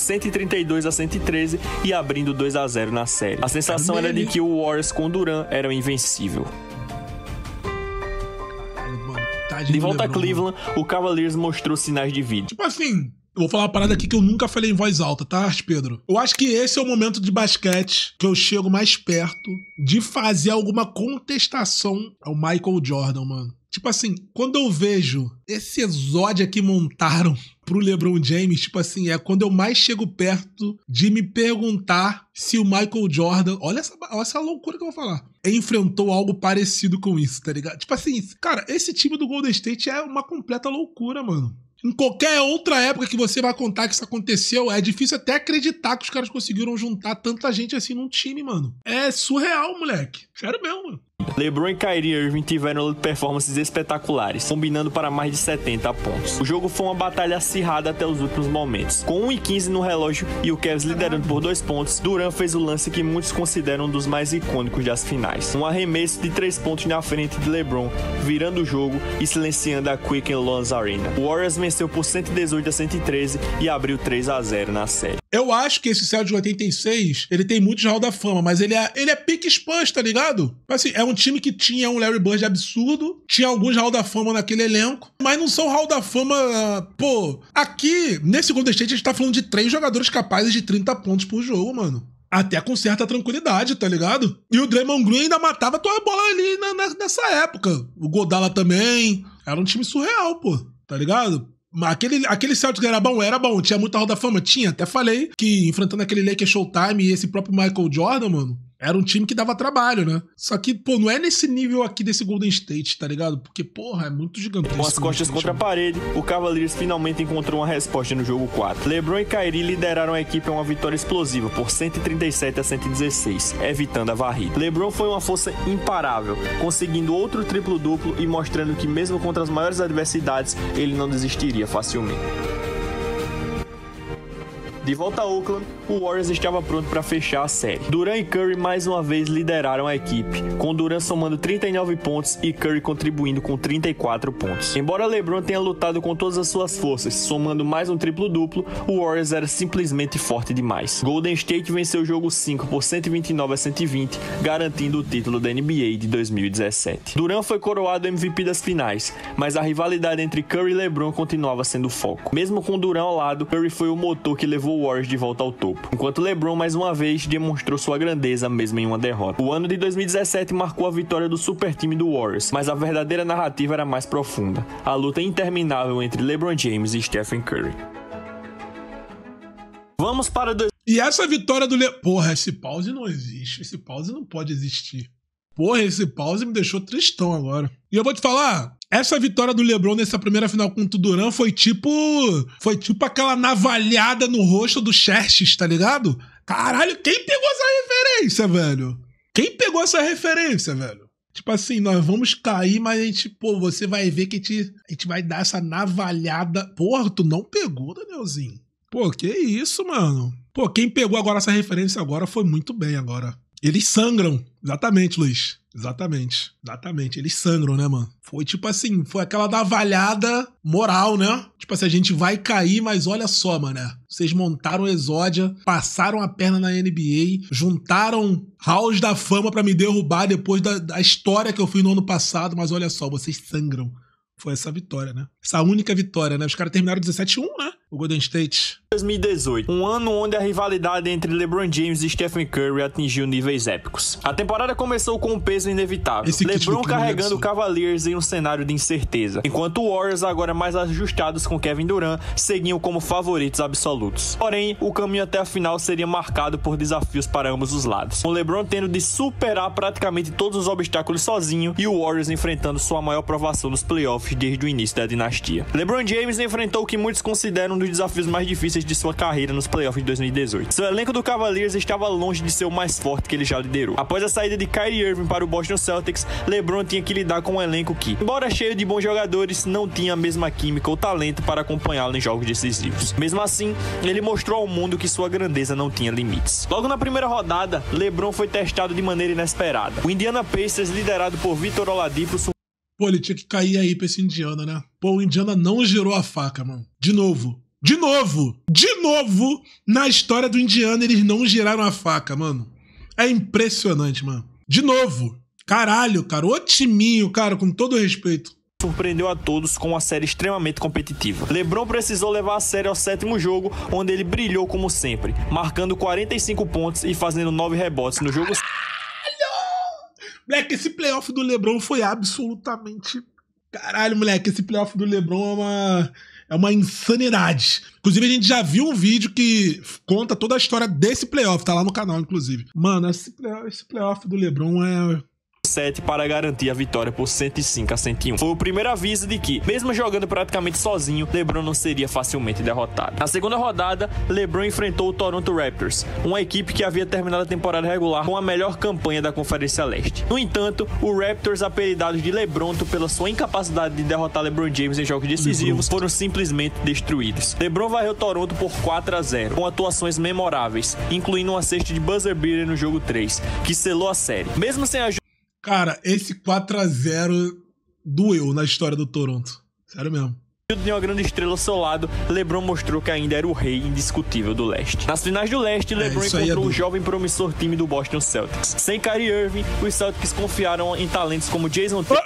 132-113 e abrindo 2-0 na série. A sensação era de que o Warriors com Durant era invencível. De volta a Cleveland, o Cavaliers mostrou sinais de vida. Tipo assim, eu vou falar uma parada aqui que eu nunca falei em voz alta, tá, Pedro? Eu acho que esse é o momento de basquete que eu chego mais perto de fazer alguma contestação ao Michael Jordan, mano. Tipo assim, quando eu vejo esse exódio que montaram pro LeBron James, tipo assim, é quando eu mais chego perto de me perguntar se o Michael Jordan, olha essa loucura que eu vou falar, enfrentou algo parecido com isso, tá ligado? Tipo assim, cara, esse time do Golden State é uma completa loucura, mano. Em qualquer outra época que você vai contar que isso aconteceu, é difícil até acreditar que os caras conseguiram juntar tanta gente assim num time, mano. É surreal, moleque. Sério mesmo, mano. LeBron e Kyrie Irving tiveram performances espetaculares, combinando para mais de 70 pontos. O jogo foi uma batalha acirrada até os últimos momentos. Com 1:15 no relógio e o Cavs liderando por 2 pontos, Durant fez o lance que muitos consideram um dos mais icônicos das finais. Um arremesso de 3 pontos na frente de LeBron, virando o jogo e silenciando a Quicken Loans Arena. O Warriors venceu por 118-113 e abriu 3-0 na série. Eu acho que esse Celtics de 86, ele tem muito de Hall da Fama, mas ele é pique Spurs, tá ligado? Assim, é um time que tinha um Larry Bird absurdo, tinha alguns Hall da Fama naquele elenco, mas não são Hall da Fama, pô... Aqui, nesse Golden State, a gente tá falando de 3 jogadores capazes de 30 pontos por jogo, mano. Até com certa tranquilidade, tá ligado? E o Draymond Green ainda matava tua bola ali nessa época. O Godala também. Era um time surreal, pô, tá ligado? Aquele Celtics era bom, tinha muita Hall da Fama, tinha, até falei que enfrentando aquele Lakers Showtime e esse próprio Michael Jordan, mano, era um time que dava trabalho, né? Só que, pô, não é nesse nível aqui desse Golden State, tá ligado? Porque, porra, é muito gigantesco. Com as costas contra a parede, o Cavaliers finalmente encontrou uma resposta no jogo 4. LeBron e Kyrie lideraram a equipe a uma vitória explosiva por 137-116, evitando a varrida. LeBron foi uma força imparável, conseguindo outro triplo-duplo e mostrando que mesmo contra as maiores adversidades, ele não desistiria facilmente. De volta a Oakland, o Warriors estava pronto para fechar a série. Durant e Curry mais uma vez lideraram a equipe, com Durant somando 39 pontos e Curry contribuindo com 34 pontos. Embora LeBron tenha lutado com todas as suas forças, somando mais um triplo-duplo, o Warriors era simplesmente forte demais. Golden State venceu o jogo 5 por 129-120, garantindo o título da NBA de 2017. Durant foi coroado MVP das finais, mas a rivalidade entre Curry e LeBron continuava sendo o foco. Mesmo com Durant ao lado, Curry foi o motor que levou o Warriors de volta ao topo, enquanto LeBron mais uma vez demonstrou sua grandeza mesmo em uma derrota. O ano de 2017 marcou a vitória do super time do Warriors, mas a verdadeira narrativa era mais profunda, a luta interminável entre LeBron James e Stephen Curry. Vamos para E essa vitória do Porra, esse pause não existe, esse pause não pode existir. Porra, esse pause me deixou tristão agora. E eu vou te falar, essa vitória do LeBron nessa primeira final contra o Durant foi tipo aquela navalhada no rosto do Xerxes, tá ligado? Caralho, quem pegou essa referência, velho? Quem pegou essa referência, velho? Tipo assim, nós vamos cair, mas a gente, pô, você vai ver que a gente vai dar essa navalhada. Porra, tu não pegou, Danielzinho? Pô, que isso, mano? Pô, quem pegou agora essa referência agora foi muito bem agora. Eles sangram. Exatamente, Luiz. Exatamente. Eles sangram, né, mano? Foi tipo assim, foi aquela navalhada moral, né? Tipo assim, a gente vai cair, mas olha só, mano. Vocês montaram o Exódia, passaram a perna na NBA, juntaram Halls da Fama pra me derrubar depois da história que eu fiz no ano passado, mas olha só, vocês sangram. Foi essa vitória, né? Essa única vitória, né? Os caras terminaram 17-1, né? O Golden State. 2018, um ano onde a rivalidade entre LeBron James e Stephen Curry atingiu níveis épicos. A temporada começou com um peso inevitável. LeBron carregando o Cavaliers em um cenário de incerteza, enquanto o Warriors, agora mais ajustados com Kevin Durant, seguiam como favoritos absolutos. Porém, o caminho até a final seria marcado por desafios para ambos os lados, com LeBron tendo de superar praticamente todos os obstáculos sozinho e o Warriors enfrentando sua maior provação nos playoffs desde o início da dinastia. LeBron James enfrentou o que muitos consideram um dos desafios mais difíceis de sua carreira nos playoffs de 2018. Seu elenco do Cavaliers estava longe de ser o mais forte que ele já liderou. Após a saída de Kyrie Irving para o Boston Celtics, LeBron tinha que lidar com um elenco que, embora cheio de bons jogadores, não tinha a mesma química ou talento para acompanhá-lo em jogos decisivos. Mesmo assim, ele mostrou ao mundo que sua grandeza não tinha limites. Logo na primeira rodada, LeBron foi testado de maneira inesperada. O Indiana Pacers, liderado por Victor Oladipo, pô, ele tinha que cair aí pra esse Indiana, né? Pô, o Indiana não girou a faca, mano. De novo, na história do Indiana, eles não giraram a faca, mano. É impressionante, mano. De novo. Caralho, cara. Ô timinho, cara, com todo respeito. Surpreendeu a todos com uma série extremamente competitiva. LeBron precisou levar a série ao 7º jogo, onde ele brilhou como sempre, marcando 45 pontos e fazendo 9 rebotes no jogo. Moleque, esse playoff do LeBron foi absolutamente... Caralho, moleque, esse playoff do LeBron é uma insanidade. Inclusive, a gente já viu um vídeo que conta toda a história desse playoff, tá lá no canal, inclusive. Mano, esse playoff do LeBron é... 7 para garantir a vitória por 105-101. Foi o primeiro aviso de que, mesmo jogando praticamente sozinho, LeBron não seria facilmente derrotado. Na segunda rodada, LeBron enfrentou o Toronto Raptors, uma equipe que havia terminado a temporada regular com a melhor campanha da Conferência Leste. No entanto, o Raptors, apelidados de LeBronto pela sua incapacidade de derrotar LeBron James em jogos decisivos, foram simplesmente destruídos. LeBron varreu Toronto por 4-0, com atuações memoráveis, incluindo uma cesta de buzzer beater no jogo 3, que selou a série. Mesmo sem a Cara, esse 4-0 doeu na história do Toronto. Sério mesmo. de uma grande estrela ao seu lado, LeBron mostrou que ainda era o rei indiscutível do leste. Nas finais do leste, LeBron encontrou o jovem promissor time do Boston Celtics. Sem Kyrie Irving, os Celtics confiaram em talentos como Jason Tatum,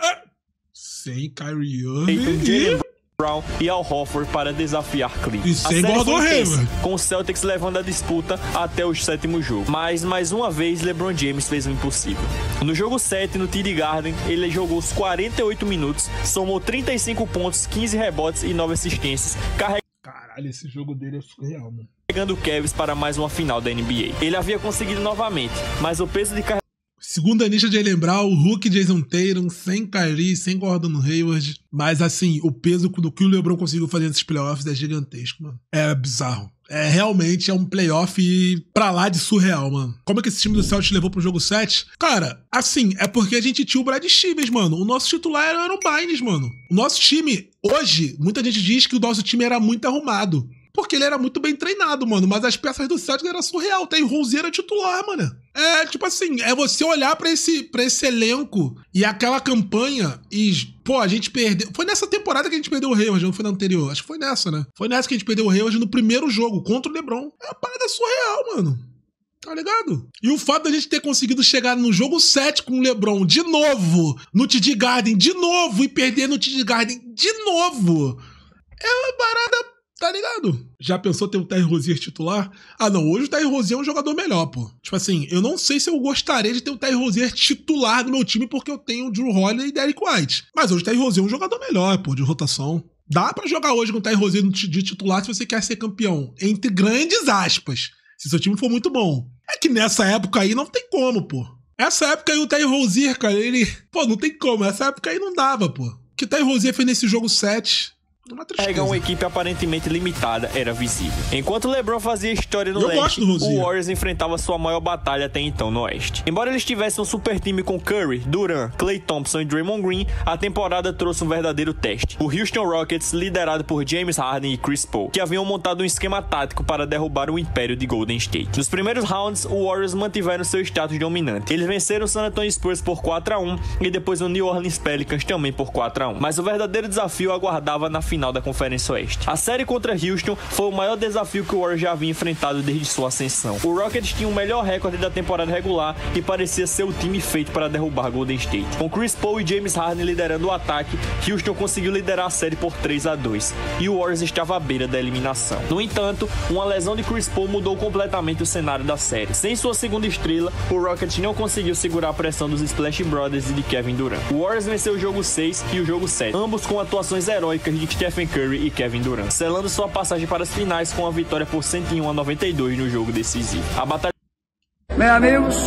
sem Kyrie Irving, Brown e Al Horford para desafiar Cleveland. E sem Gordon Hayward, com o Celtics levando a disputa até o 7º jogo. Mas, mais uma vez, LeBron James fez o impossível. No jogo 7, no TD Garden, ele jogou os 48 minutos, somou 35 pontos, 15 rebotes e 9 assistências, Caralho, esse jogo dele é surreal, mano. Carregando o Cavs para mais uma final da NBA. Ele havia conseguido novamente, mas o peso de carregar... Segundo a Nisha de lembrar, o Hulk Jason Tatum, sem Kyrie, sem Gordon Hayward. Mas assim, o peso do que o LeBron conseguiu fazer nesses playoffs é gigantesco, mano. É bizarro. Realmente é um playoff pra lá de surreal, mano. Como é que esse time do Celtics levou pro jogo 7? Cara, assim, é porque a gente tinha o Brad Stevens, mano. O nosso titular era o Bynes, mano. O nosso time, hoje, muita gente diz que o nosso time era muito arrumado. Porque ele era muito bem treinado, mano. Mas as peças do Celtics eram surreal. Tem Rose era titular, mano. Tipo assim, é você olhar pra esse elenco e aquela campanha e, pô, a gente perdeu... Foi nessa temporada que a gente perdeu o Hayward, não foi na anterior. Acho que foi nessa, né? Foi nessa que a gente perdeu o Hayward no primeiro jogo, contra o LeBron. É uma parada surreal, mano. Tá ligado? E o fato da gente ter conseguido chegar no jogo 7 com o LeBron de novo, no TD Garden de novo, e perder no TD Garden de novo, é uma parada... Tá ligado? Já pensou ter o Terry Rozier titular? Ah, não. Hoje o Terry Rozier é um jogador melhor, pô. Tipo assim, eu não sei se eu gostaria de ter o Terry Rozier titular no meu time porque eu tenho o Drew Holiday e Derrick White. Mas hoje o Terry Rozier é um jogador melhor, pô, de rotação. Dá pra jogar hoje com o Terry Rozier de titular se você quer ser campeão. Entre grandes aspas. Se seu time for muito bom. É que nessa época aí não tem como, pô. Essa época aí o Terry Rozier, cara, ele... Pô, não tem como. Essa época aí não dava, pô. O que o Terry Rozier fez nesse jogo 7... Carregar uma equipe aparentemente limitada era visível. Enquanto LeBron fazia história no leste, o Warriors enfrentava sua maior batalha até então no oeste. Embora eles tivessem um super time com Curry, Durant, Klay Thompson e Draymond Green, a temporada trouxe um verdadeiro teste. O Houston Rockets, liderado por James Harden e Chris Paul, que haviam montado um esquema tático para derrubar o império de Golden State. Nos primeiros rounds, o Warriors mantiveram seu status dominante. Eles venceram o San Antonio Spurs por 4-1 e depois o New Orleans Pelicans também por 4-1. Mas o verdadeiro desafio aguardava na final da Conferência Oeste. A série contra Houston foi o maior desafio que o Warriors já havia enfrentado desde sua ascensão. O Rockets tinha o melhor recorde da temporada regular e parecia ser o time feito para derrubar Golden State. Com Chris Paul e James Harden liderando o ataque, Houston conseguiu liderar a série por 3-2 e o Warriors estava à beira da eliminação. No entanto, uma lesão de Chris Paul mudou completamente o cenário da série. Sem sua segunda estrela, o Rockets não conseguiu segurar a pressão dos Splash Brothers e de Kevin Durant. O Warriors venceu o jogo 6 e o jogo 7, ambos com atuações heróicas de Stephen Curry e Kevin Durant, selando sua passagem para as finais com a vitória por 101-92 no jogo decisivo. A batalha... Meus amigos,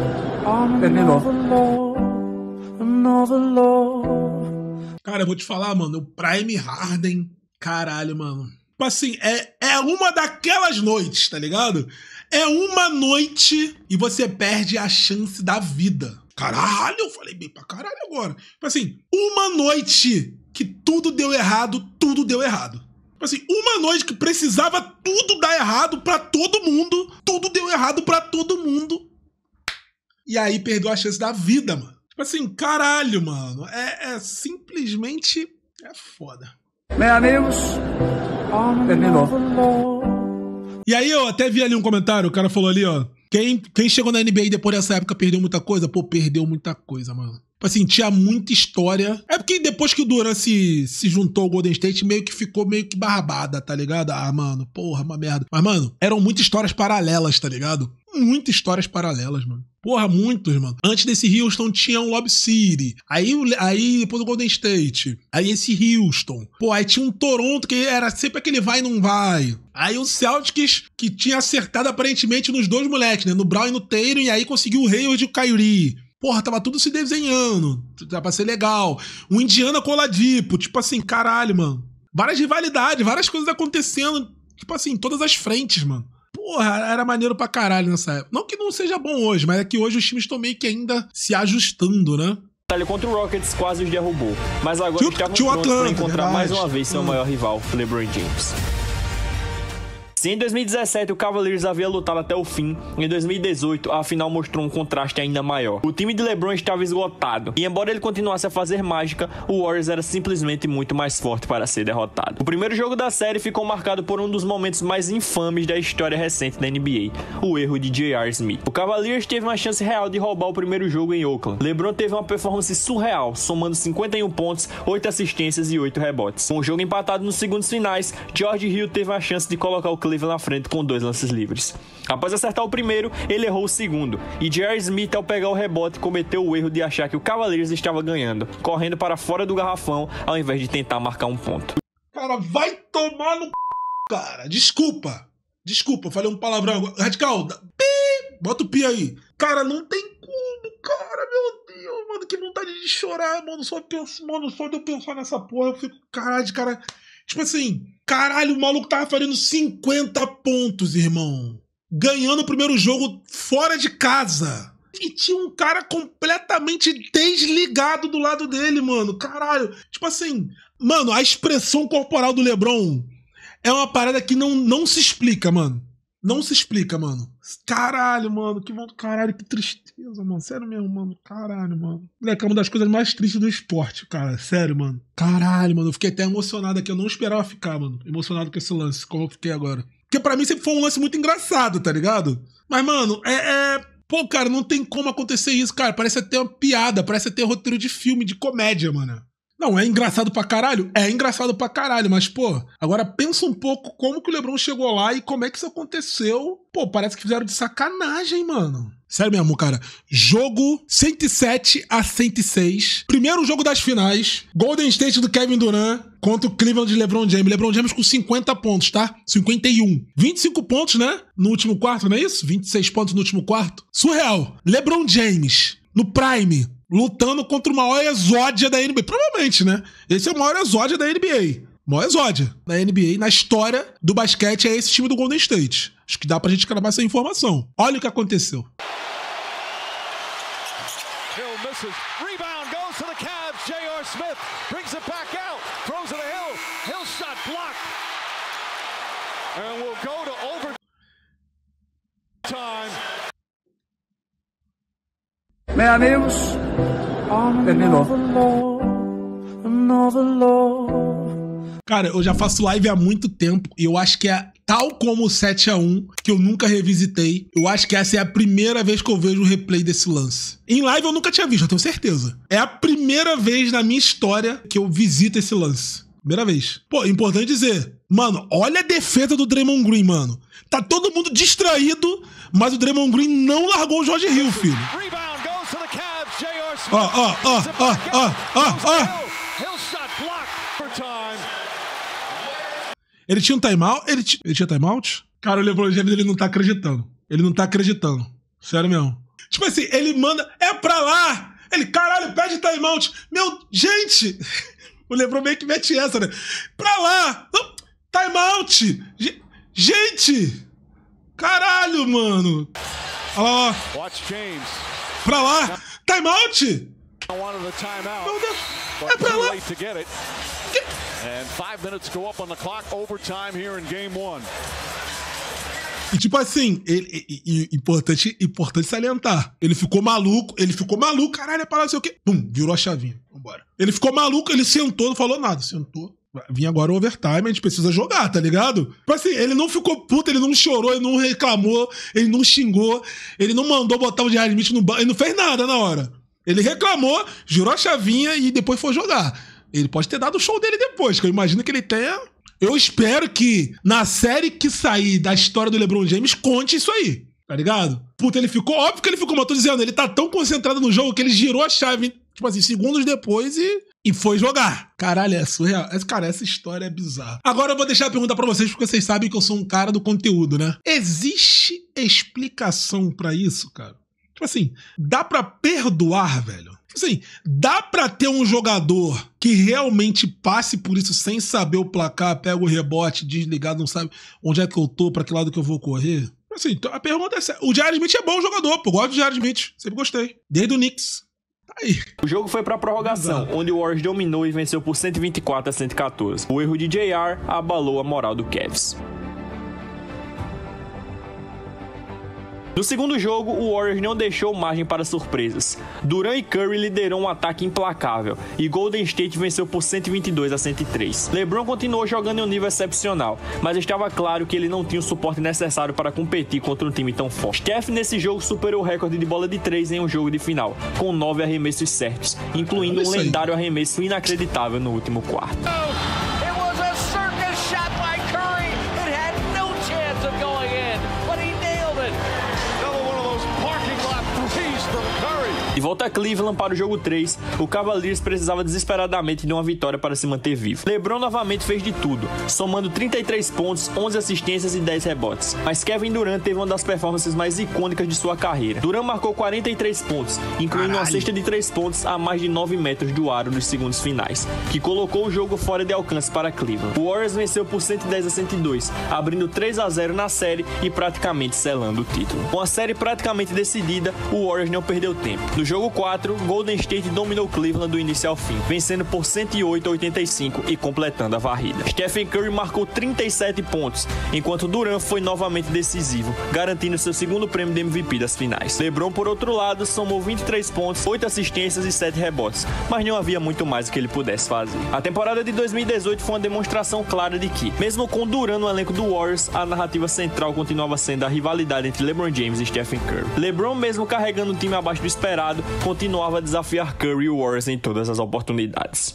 terminou. Cara, eu vou te falar, mano, o Prime Harden, caralho, mano. Tipo assim, é uma daquelas noites, tá ligado? É uma noite e você perde a chance da vida. Caralho, eu falei bem pra caralho agora. Tipo assim, uma noite que tudo deu errado, tudo deu errado. Tipo assim, uma noite que precisava tudo dar errado pra todo mundo, tudo deu errado pra todo mundo. E aí perdeu a chance da vida, mano. Tipo assim, caralho, mano. Simplesmente é foda. Meus amigos, terminou. E aí eu até vi ali um comentário, o cara falou ali, ó. Quem chegou na NBA depois dessa época perdeu muita coisa? Pô, perdeu muita coisa, mano. Tipo assim, tinha muita história. É porque depois que o Durant se juntou ao Golden State, meio que ficou meio que barbada, tá ligado? Ah, mano, porra, uma merda. Mas, mano, eram muitas histórias paralelas, tá ligado? Muitas histórias paralelas, mano. Porra, muitos, mano. Antes desse Houston tinha um Lob City. Aí depois o Golden State. Aí esse Houston. Pô, aí tinha um Toronto que era sempre aquele vai e não vai. Aí o Celtics, que tinha acertado aparentemente nos dois moleques, né? No Brown e no Tatum. E aí conseguiu o Hayward e o Kyrie. Porra, tava tudo se desenhando. Tava pra ser legal. O Indiana com o Oladipo. Tipo assim, caralho, mano. Várias rivalidades, várias coisas acontecendo. Tipo assim, em todas as frentes, mano. Porra, era maneiro pra caralho nessa época. Não que não seja bom hoje, mas é que hoje os times estão meio que ainda se ajustando, né? Contra o Rockets quase os derrubou, mas agora estavam prontos para encontrar mais uma vez seu maior rival, LeBron James. Se em 2017 o Cavaliers havia lutado até o fim, em 2018 a final mostrou um contraste ainda maior. O time de LeBron estava esgotado, e embora ele continuasse a fazer mágica, o Warriors era simplesmente muito mais forte para ser derrotado. O primeiro jogo da série ficou marcado por um dos momentos mais infames da história recente da NBA, o erro de J.R. Smith. O Cavaliers teve uma chance real de roubar o primeiro jogo em Oakland. LeBron teve uma performance surreal, somando 51 pontos, 8 assistências e 8 rebotes. Com o jogo empatado nos segundos finais, George Hill teve a chance de colocar o Cleveland na frente com 2 lances livres. Após acertar o primeiro, ele errou o segundo, e J.R. Smith, ao pegar o rebote, cometeu o erro de achar que o Cavaliers estava ganhando, correndo para fora do garrafão, ao invés de tentar marcar um ponto. Cara, vai tomar no c... cara. Desculpa, falei um palavrão. Radical, bota o pi aí. Cara, não tem como, cara, meu Deus, mano, que vontade de chorar, mano. Só de eu pensar nessa porra, eu fico, caralho, de cara... Tipo assim, caralho, o maluco tava fazendo 50 pontos, irmão. Ganhando o primeiro jogo fora de casa. E tinha um cara completamente desligado do lado dele, mano. Caralho. Tipo assim, mano, a expressão corporal do LeBron é uma parada que não se explica, mano. Não se explica, mano. Caralho, mano. Caralho, que tristeza, mano. Sério mesmo, mano. Caralho, mano. Moleque, é uma das coisas mais tristes do esporte, cara. Sério, mano. Caralho, mano. Eu fiquei até emocionado aqui. Eu não esperava ficar, mano. Emocionado com esse lance, como eu fiquei agora. Porque pra mim sempre foi um lance muito engraçado, tá ligado? Mas, mano, Pô, cara, não tem como acontecer isso, cara. Parece até uma piada. Parece até roteiro de filme, de comédia, mano. Não, é engraçado pra caralho? É engraçado pra caralho, mas, pô, agora pensa um pouco como que o LeBron chegou lá e como é que isso aconteceu. Pô, parece que fizeram de sacanagem, mano. Sério mesmo, cara. Jogo 107-106. Primeiro jogo das finais. Golden State do Kevin Durant contra o Cleveland de LeBron James. LeBron James com 50 pontos, tá? 51. 25 pontos, né? No último quarto, não é isso? 26 pontos no último quarto. Surreal. LeBron James, no Prime, lutando contra o maior exódia da NBA. Provavelmente, né? Esse é o maior exódia da NBA. O maior exódia da NBA na história do basquete é esse time do Golden State. Acho que dá pra gente cravar essa informação. Olha o que aconteceu. Hill misses. Rebound goes to the Cavs. J.R. Smith brings it back out. Throws it to Hill. Hill shot blocked. And we'll go to overtime. Bem, amigos, terminou. Cara, eu já faço live há muito tempo e eu acho que é tal como o 7-1, que eu nunca revisitei. Eu acho que essa é a primeira vez que eu vejo o replay desse lance. Em live eu nunca tinha visto, eu tenho certeza. É a primeira vez na minha história que eu visito esse lance. Primeira vez. Pô, importante dizer, mano, olha a defesa do Draymond Green, mano. Tá todo mundo distraído, mas o Draymond Green não largou o George Hill, filho. Ó. Ele tinha um timeout? Ele tinha timeout? Cara, o LeBron James, ele não tá acreditando. Ele não tá acreditando. Sério mesmo. Tipo assim, ele manda, é pra lá! Ele, caralho, pede timeout. Gente! O LeBron meio que mete essa, né? Pra lá! Timeout! Gente! Caralho, mano! Olha lá, ó. Pra lá! Timeout! Meu Deus! É pra lá! And 5 minutes go up on the clock, overtime here in game 1. E tipo assim, importante salientar. Ele ficou maluco, caralho, é pra lá, não sei o quê. Pum, virou a chavinha. Vambora. Ele ficou maluco, ele sentou, não falou nada. Sentou. Vinha agora o overtime, a gente precisa jogar, tá ligado? Tipo assim, ele não ficou puto, ele não chorou, ele não reclamou, ele não xingou, ele não mandou botar o J.R. Smith no banco, ele não fez nada na hora. Ele reclamou, girou a chavinha e depois foi jogar. Ele pode ter dado o show dele depois, que eu imagino que ele tenha... Eu espero que na série que sair da história do LeBron James conte isso aí. Tá ligado? Puta, ele ficou... Óbvio que ele ficou, mas eu tô dizendo, ele tá tão concentrado no jogo que ele girou a chave, tipo assim, segundos depois e foi jogar. Caralho, é surreal. Cara, essa história é bizarra. Agora eu vou deixar a pergunta pra vocês, porque vocês sabem que eu sou um cara do conteúdo, né? Existe explicação pra isso, cara? Tipo assim, dá pra perdoar, velho? Tipo assim, dá pra ter um jogador que realmente passe por isso sem saber o placar, pega o rebote, desligado, não sabe onde é que eu tô, pra que lado que eu vou correr? Assim, a pergunta é séria. O J.R. Smith é bom jogador, pô. Gosto do J.R. Smith. Sempre gostei. Desde o Knicks. Tá aí. O jogo foi pra prorrogação, onde o Warriors dominou e venceu por 124-114. O erro de J.R. abalou a moral do Cavs. No segundo jogo, o Warriors não deixou margem para surpresas. Durant e Curry liderou um ataque implacável e Golden State venceu por 122-103. LeBron continuou jogando em um nível excepcional, mas estava claro que ele não tinha o suporte necessário para competir contra um time tão forte. Steph nesse jogo superou o recorde de bola de 3 em um jogo de final, com 9 arremessos certos, incluindo um lendário arremesso inacreditável no último quarto. De volta a Cleveland para o jogo 3, o Cavaliers precisava desesperadamente de uma vitória para se manter vivo. LeBron novamente fez de tudo, somando 33 pontos, 11 assistências e 10 rebotes. Mas Kevin Durant teve uma das performances mais icônicas de sua carreira. Durant marcou 43 pontos, incluindo uma cesta de 3 pontos a mais de 9 metros do aro nos segundos finais, que colocou o jogo fora de alcance para Cleveland. O Warriors venceu por 110-102, abrindo 3-0 na série e praticamente selando o título. Com a série praticamente decidida, o Warriors não perdeu tempo. No jogo 4, Golden State dominou Cleveland do início ao fim, vencendo por 108-85 e completando a varrida. Stephen Curry marcou 37 pontos, enquanto Durant foi novamente decisivo, garantindo seu segundo prêmio de MVP das finais. LeBron, por outro lado, somou 23 pontos, 8 assistências e 7 rebotes, mas não havia muito mais o que ele pudesse fazer. A temporada de 2018 foi uma demonstração clara de que, mesmo com Durant no elenco do Warriors, a narrativa central continuava sendo a rivalidade entre LeBron James e Stephen Curry. LeBron, mesmo carregando o time abaixo do esperado, continuava a desafiar Curry e o Warriors em todas as oportunidades.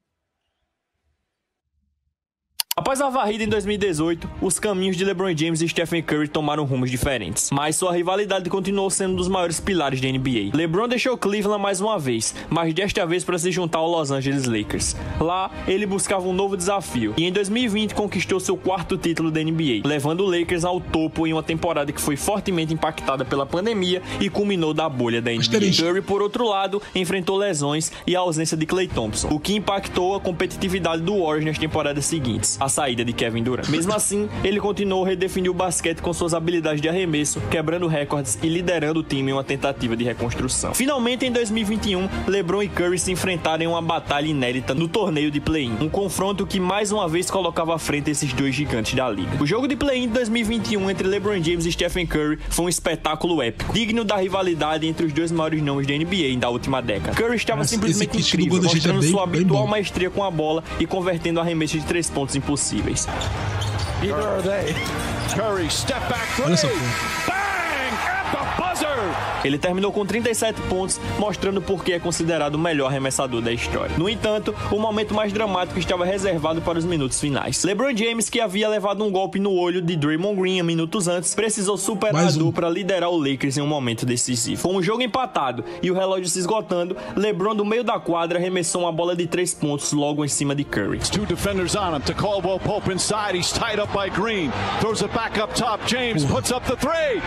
Após a varrida em 2018, os caminhos de LeBron James e Stephen Curry tomaram rumos diferentes, mas sua rivalidade continuou sendo um dos maiores pilares da NBA. LeBron deixou Cleveland mais uma vez, mas desta vez para se juntar ao Los Angeles Lakers. Lá, ele buscava um novo desafio, e em 2020 conquistou seu 4º título da NBA, levando o Lakers ao topo em uma temporada que foi fortemente impactada pela pandemia e culminou da bolha da NBA. Curry, por outro lado, enfrentou lesões e a ausência de Klay Thompson, o que impactou a competitividade do Warriors nas temporadas seguintes. A saída de Kevin Durant. Mesmo assim, ele continuou a redefinir o basquete com suas habilidades de arremesso, quebrando recordes e liderando o time em uma tentativa de reconstrução. Finalmente, em 2021, LeBron e Curry se enfrentaram em uma batalha inédita no torneio de play-in, um confronto que mais uma vez colocava à frente esses dois gigantes da liga. O jogo de play-in de 2021 entre LeBron James e Stephen Curry foi um espetáculo épico, digno da rivalidade entre os dois maiores nomes da NBA da última década. Curry estava simplesmente incrível, mostrando sua habitual maestria com a bola e convertendo arremessos de 3 pontos impossíveis. Either are they. Curry, step back three. Bang! At the buzzer! Ele terminou com 37 pontos, mostrando por que é considerado o melhor arremessador da história. No entanto, o momento mais dramático estava reservado para os minutos finais. LeBron James, que havia levado um golpe no olho de Draymond Green minutos antes, precisou superar a dor para liderar o Lakers em um momento decisivo. Com o jogo empatado e o relógio se esgotando, LeBron, do meio da quadra, arremessou uma bola de 3 pontos logo em cima de Curry. Two defenders on him to Caldwell Pope inside. He's tied up by Green. Throws it back up top. James puts up the three.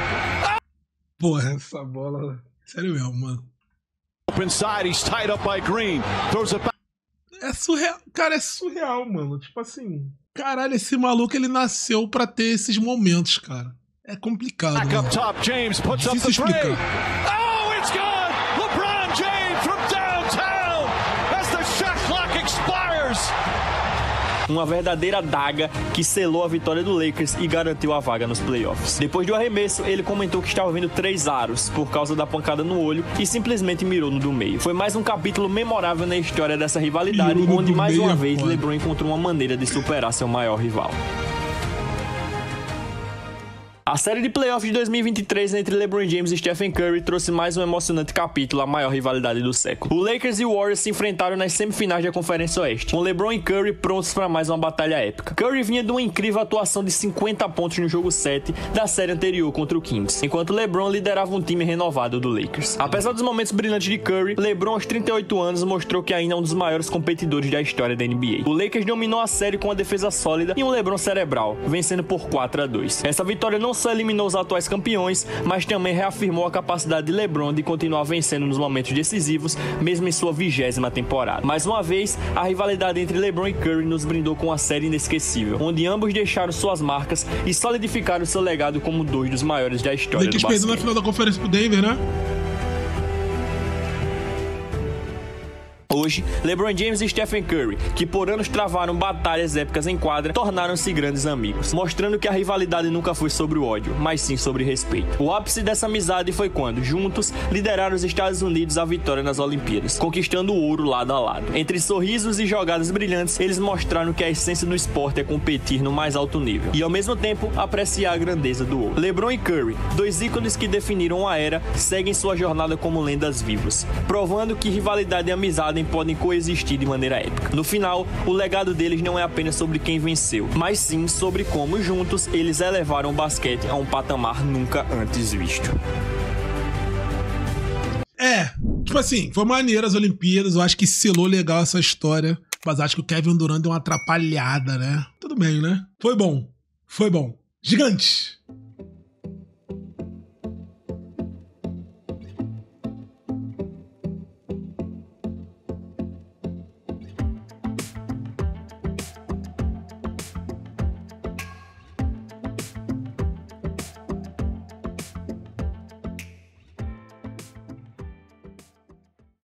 Porra, essa bola... Sério mesmo, mano. Inside, he's tied up by Green. Throws it back. É surreal. Cara, é surreal, mano. Tipo assim... Caralho, esse maluco, ele nasceu pra ter esses momentos, cara. É complicado, Back mano. up top, James puts up the Difícil three. explicar. Oh, it's good! LeBron James from downtown as the shot clock expires. Uma verdadeira adaga que selou a vitória do Lakers e garantiu a vaga nos playoffs. Depois do arremesso, ele comentou que estava vendo 3 aros por causa da pancada no olho e simplesmente mirou no do meio. Foi mais um capítulo memorável na história dessa rivalidade, onde mais uma vez LeBron encontrou uma maneira de superar seu maior rival. A A série de playoffs de 2023 entre LeBron James e Stephen Curry trouxe mais um emocionante capítulo à maior rivalidade do século. O Lakers e o Warriors se enfrentaram nas semifinais da Conferência Oeste, com LeBron e Curry prontos para mais uma batalha épica. Curry vinha de uma incrível atuação de 50 pontos no jogo 7 da série anterior contra o Kings, enquanto LeBron liderava um time renovado do Lakers. Apesar dos momentos brilhantes de Curry, LeBron aos 38 anos mostrou que ainda é um dos maiores competidores da história da NBA. O Lakers dominou a série com uma defesa sólida e um LeBron cerebral, vencendo por 4-2. Essa vitória não só eliminou os atuais campeões, mas também reafirmou a capacidade de LeBron de continuar vencendo nos momentos decisivos, mesmo em sua 20ª temporada. Mais uma vez, a rivalidade entre LeBron e Curry nos brindou com uma série inesquecível, onde ambos deixaram suas marcas e solidificaram seu legado como dois dos maiores da história do basquete. Perdeu na final da conferência pro Denver, né? Hoje, LeBron James e Stephen Curry, que por anos travaram batalhas épicas em quadra, tornaram-se grandes amigos, mostrando que a rivalidade nunca foi sobre o ódio, mas sim sobre respeito. O ápice dessa amizade foi quando, juntos, lideraram os Estados Unidos à vitória nas Olimpíadas, conquistando o ouro lado a lado. Entre sorrisos e jogadas brilhantes, eles mostraram que a essência do esporte é competir no mais alto nível e, ao mesmo tempo, apreciar a grandeza do ouro. LeBron e Curry, dois ícones que definiram a era, seguem sua jornada como lendas vivas, provando que rivalidade e amizade podem coexistir de maneira épica. No final, o legado deles não é apenas sobre quem venceu, mas sim sobre como juntos eles elevaram o basquete a um patamar nunca antes visto. Tipo assim, foi maneiro as Olimpíadas, eu acho que selou legal essa história, mas acho que o Kevin Durant deu uma atrapalhada, né? Tudo bem, né? Foi bom. Gigante!